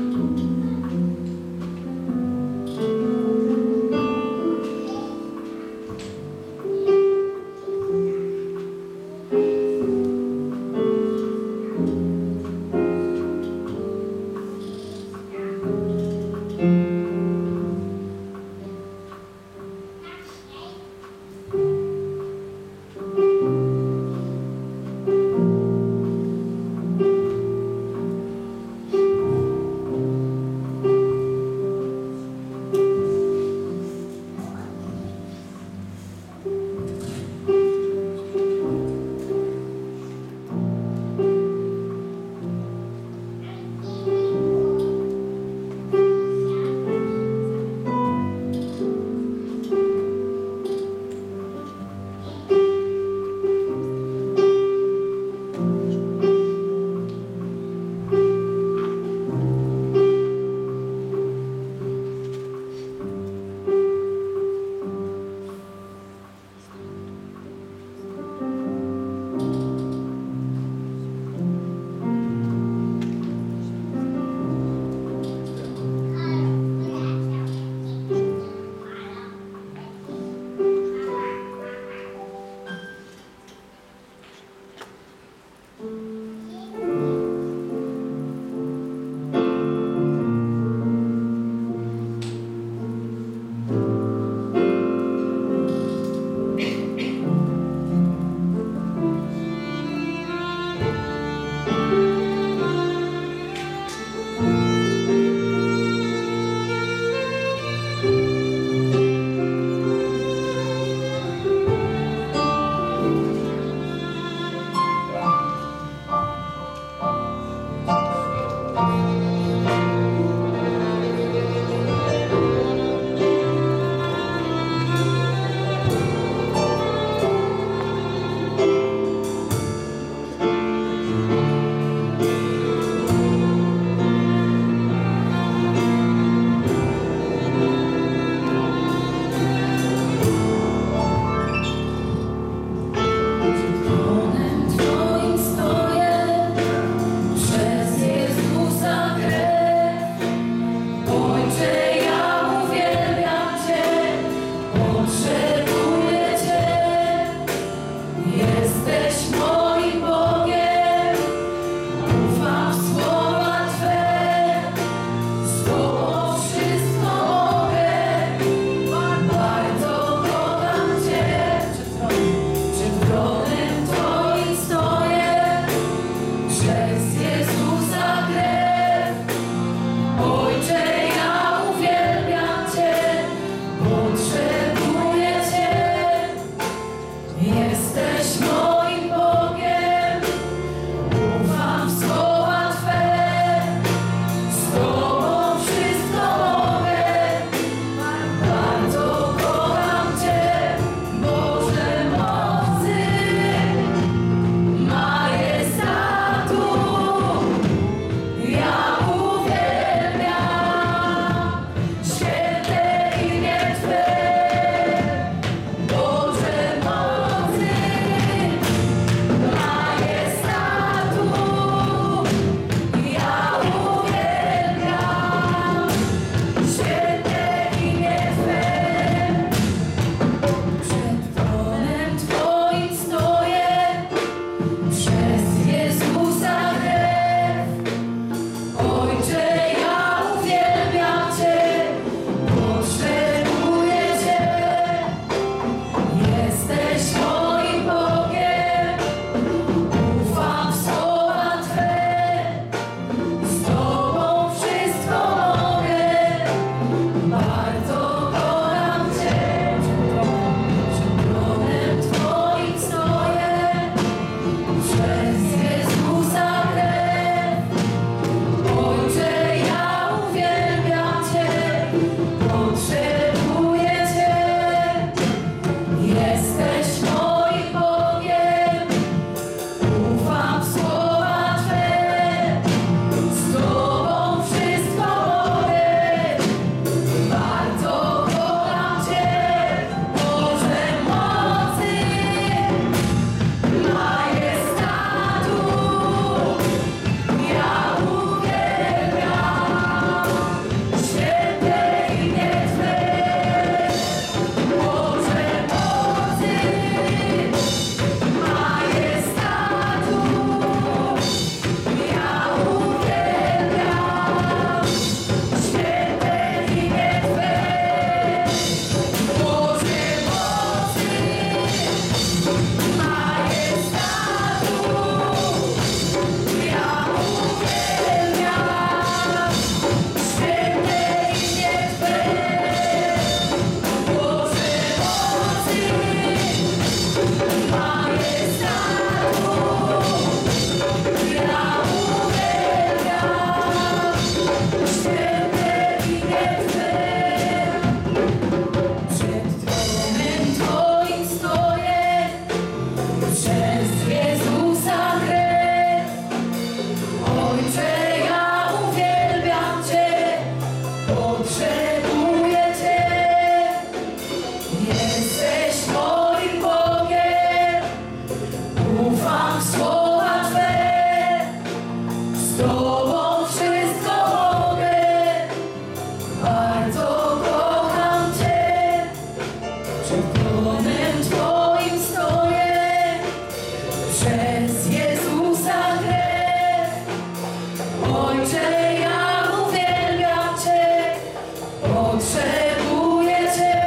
[SPEAKER 3] Boże, ja uwielbiam Cię, potrzebuję Cię.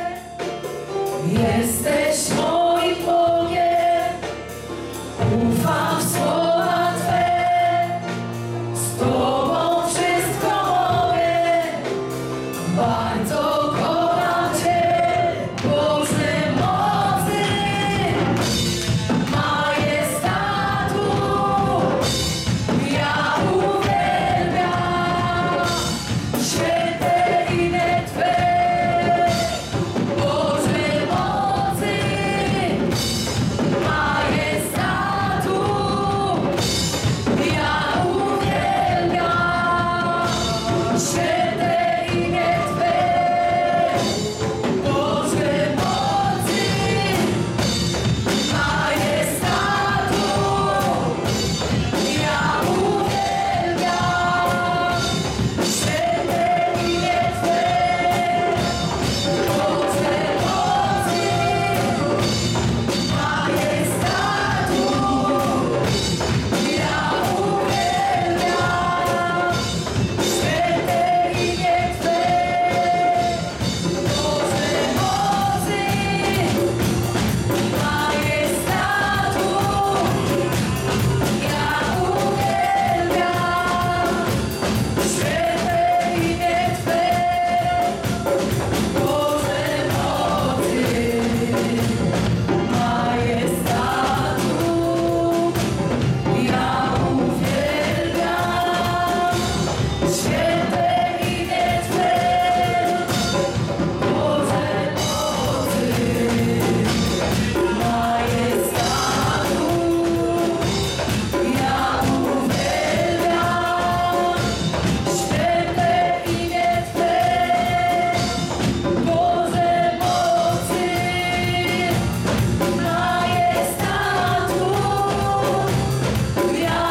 [SPEAKER 3] Jesteś moim Bogiem, ufam w słowa Twe, z Tobą wszystko mogę, bardzo kocham Cię, Boże mocy, majestatu, ja uwielbiam święte imię Twe. Boże mocy, majestatu, ja uwielbiam święte imię Twe. Boże mocy, majestatu, ja uwielbiam święte imię Twe. Boże mocy, majestatu, ja uwielbiam święte imię Twe. Boże mocy, majestatu, ja uwielbiam święte imię Twe. Boże mocy, majestatu, ja uwielbiam święte imię Twe. Boże mocy, majestatu, ja uwielbiam święte imię Twe. Boże mocy, majestatu, ja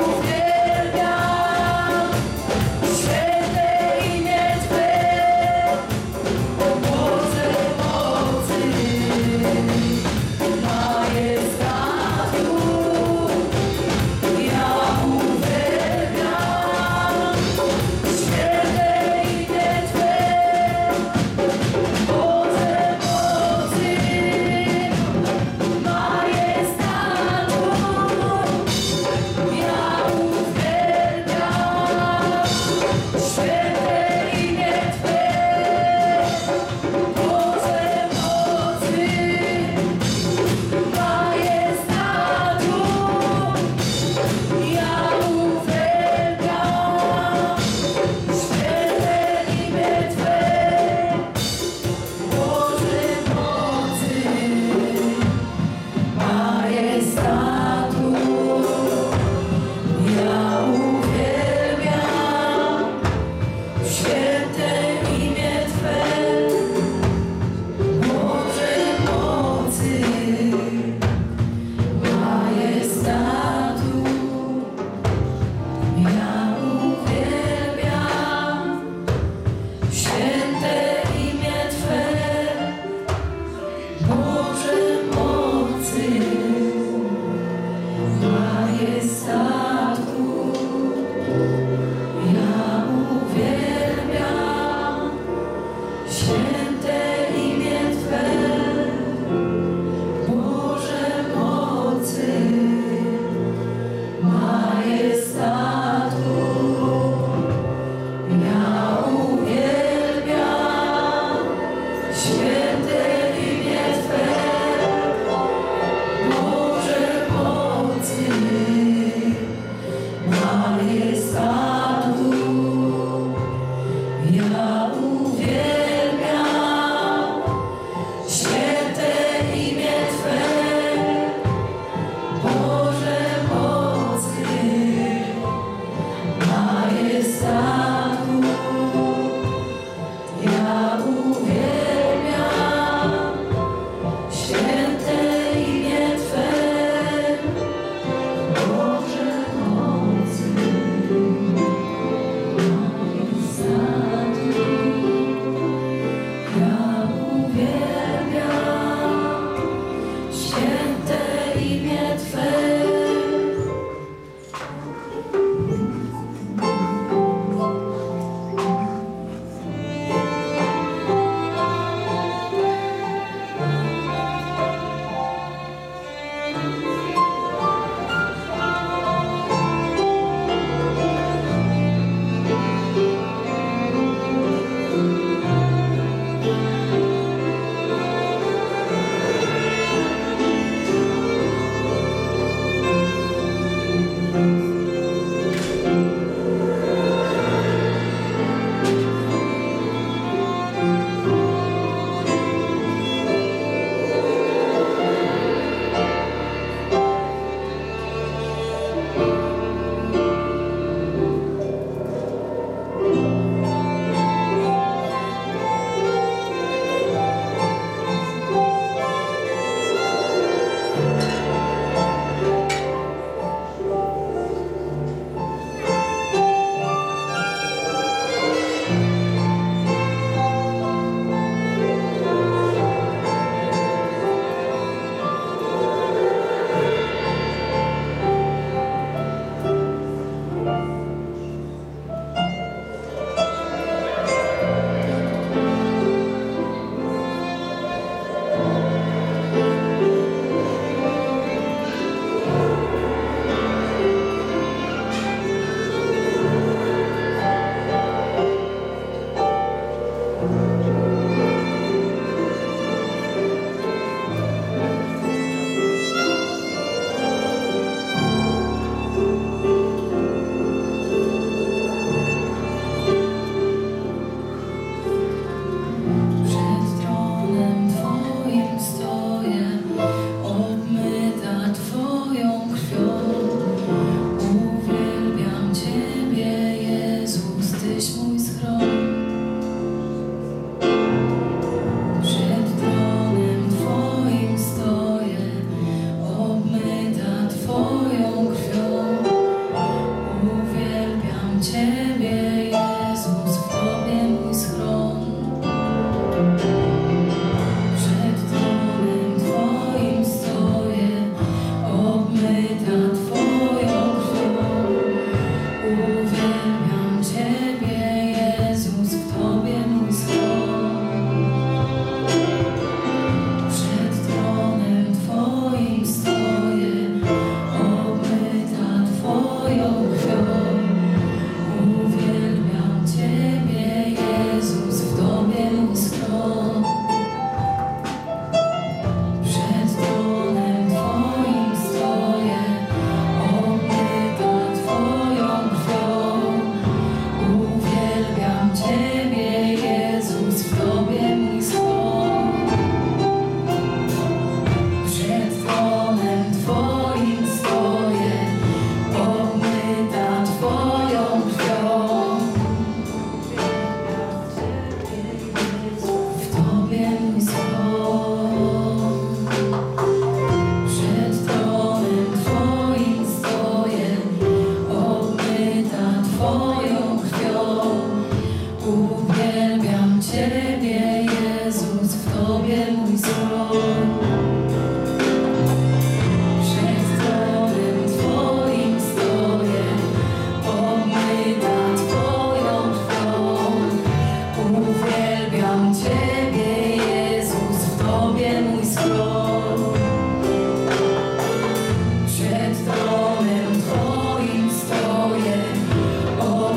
[SPEAKER 3] uwielbiam święte imię Twe. Boże mocy, majestatu, ja uwielbiam święte imię Twe. Boże mocy, majestatu, ja uwielbiam święte imię Twe. Boże mocy, majestatu, ja uwielbiam święte imię Twe. Boże mocy, majestatu, ja uwielbiam święte imię Twe. Boże mocy, majestatu, ja uwielbiam święte imię Twe. Boże mocy, majestatu, ja uwielbiam święte imię Twe. Boże mocy, majestatu, ja uwielbiam święte imię Twe. Boże mocy, majestatu, ja uwielbiam święte imię Twe. Boże mocy, majestatu, ja uwielbiam święte imię Twe. Boże mocy, Twe. Ciebie, Jezus, w Tobie mój schron. Przed tronem Twoim stoję, obmyta Twoją krwią. Uwielbiam Ciebie, Jezus, w Tobie mój schron. Przed tronem Twoim stoję, obmyta Twoją krwią. Uwielbiam Ciebie, Jezus, w Tobie mój schron. Przed tronem Twoim stoję, obmyta Twoją krwią. Uwielbiam Ciebie, Jezus, w Tobie mój schron. Przed tronem Twoim stoję, obmyta Twoją krwią. W Tobie mój schron. Przed tronem Twoim stoję, obmyta Twoją krwią. Uwielbiam Ciebie, Jezus, w Tobie mój schron. Przed tronem Twoim stoję, obmyta Twoją krwią. Uwielbiam Ciebie, Jezus, w Tobie mój schron. Przed tronem Twoim stoję, obmyta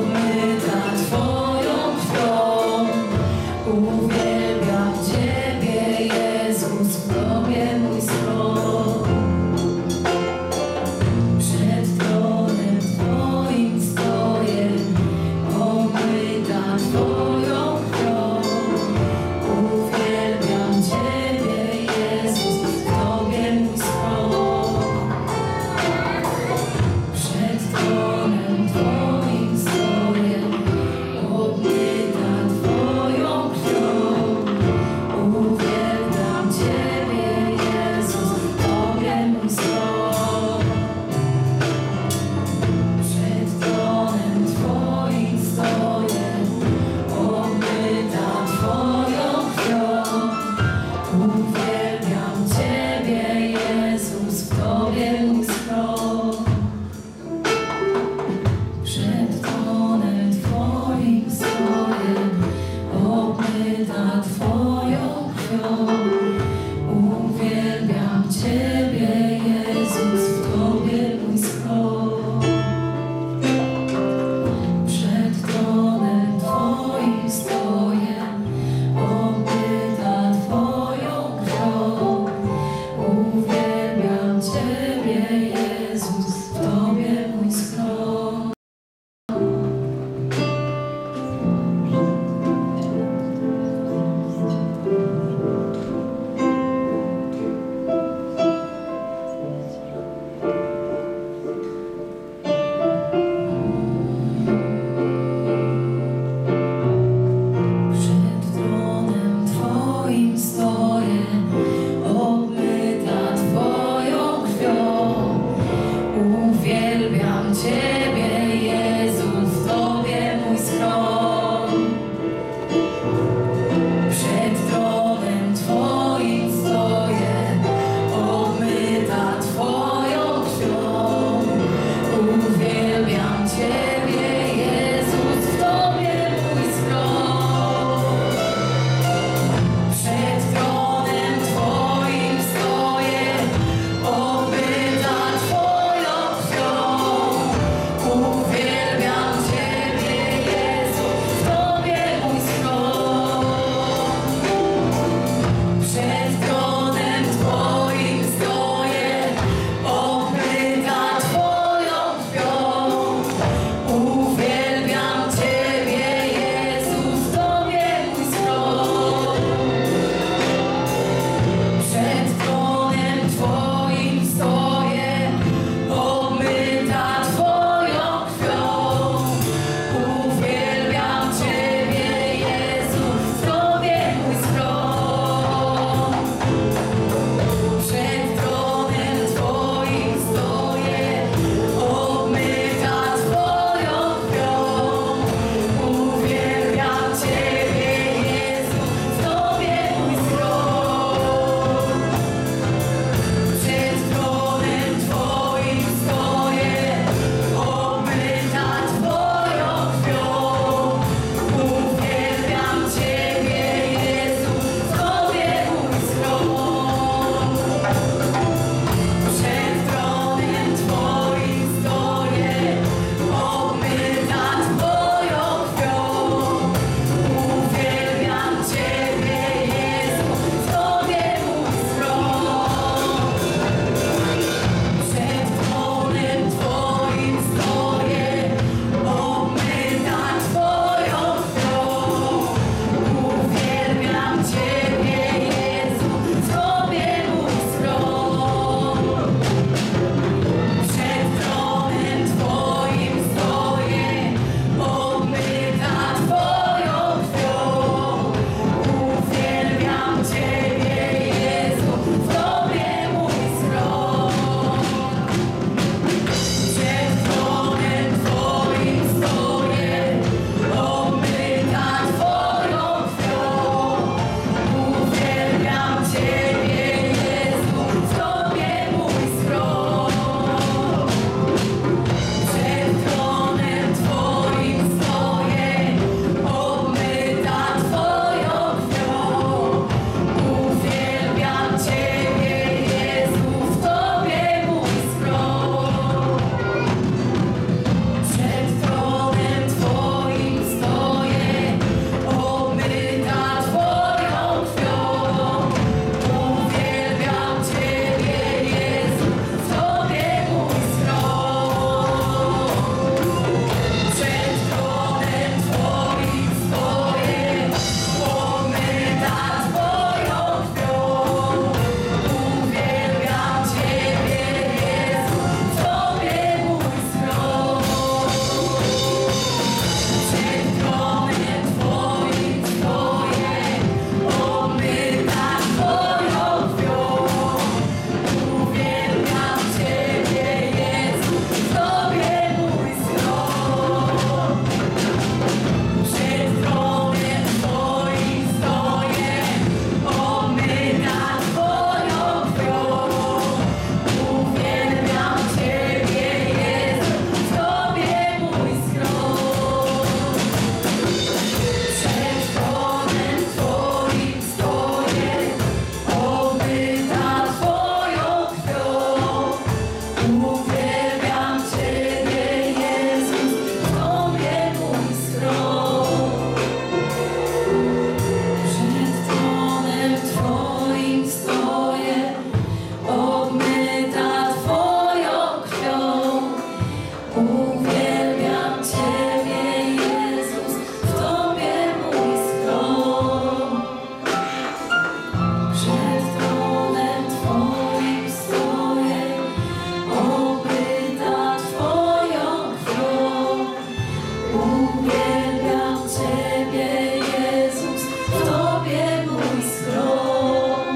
[SPEAKER 3] Uwielbiam Ciebie, Jezus, w Tobie mój schron.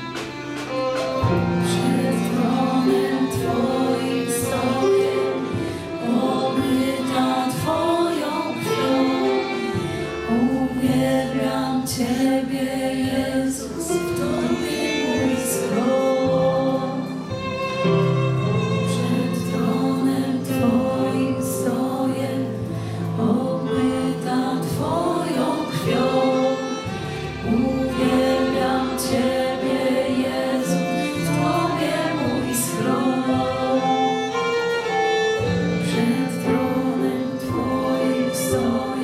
[SPEAKER 3] Przed tronem Twoim stoję, omyta Twoją krwią. Uwielbiam Ciebie, Jezus, w Tobie mój schron. Przed tronem Twoim stoję, omyta Twoją krwią. Uwielbiam Ciebie, Jezu, w Tobie mój schron. Przed tronem Twoim stoję.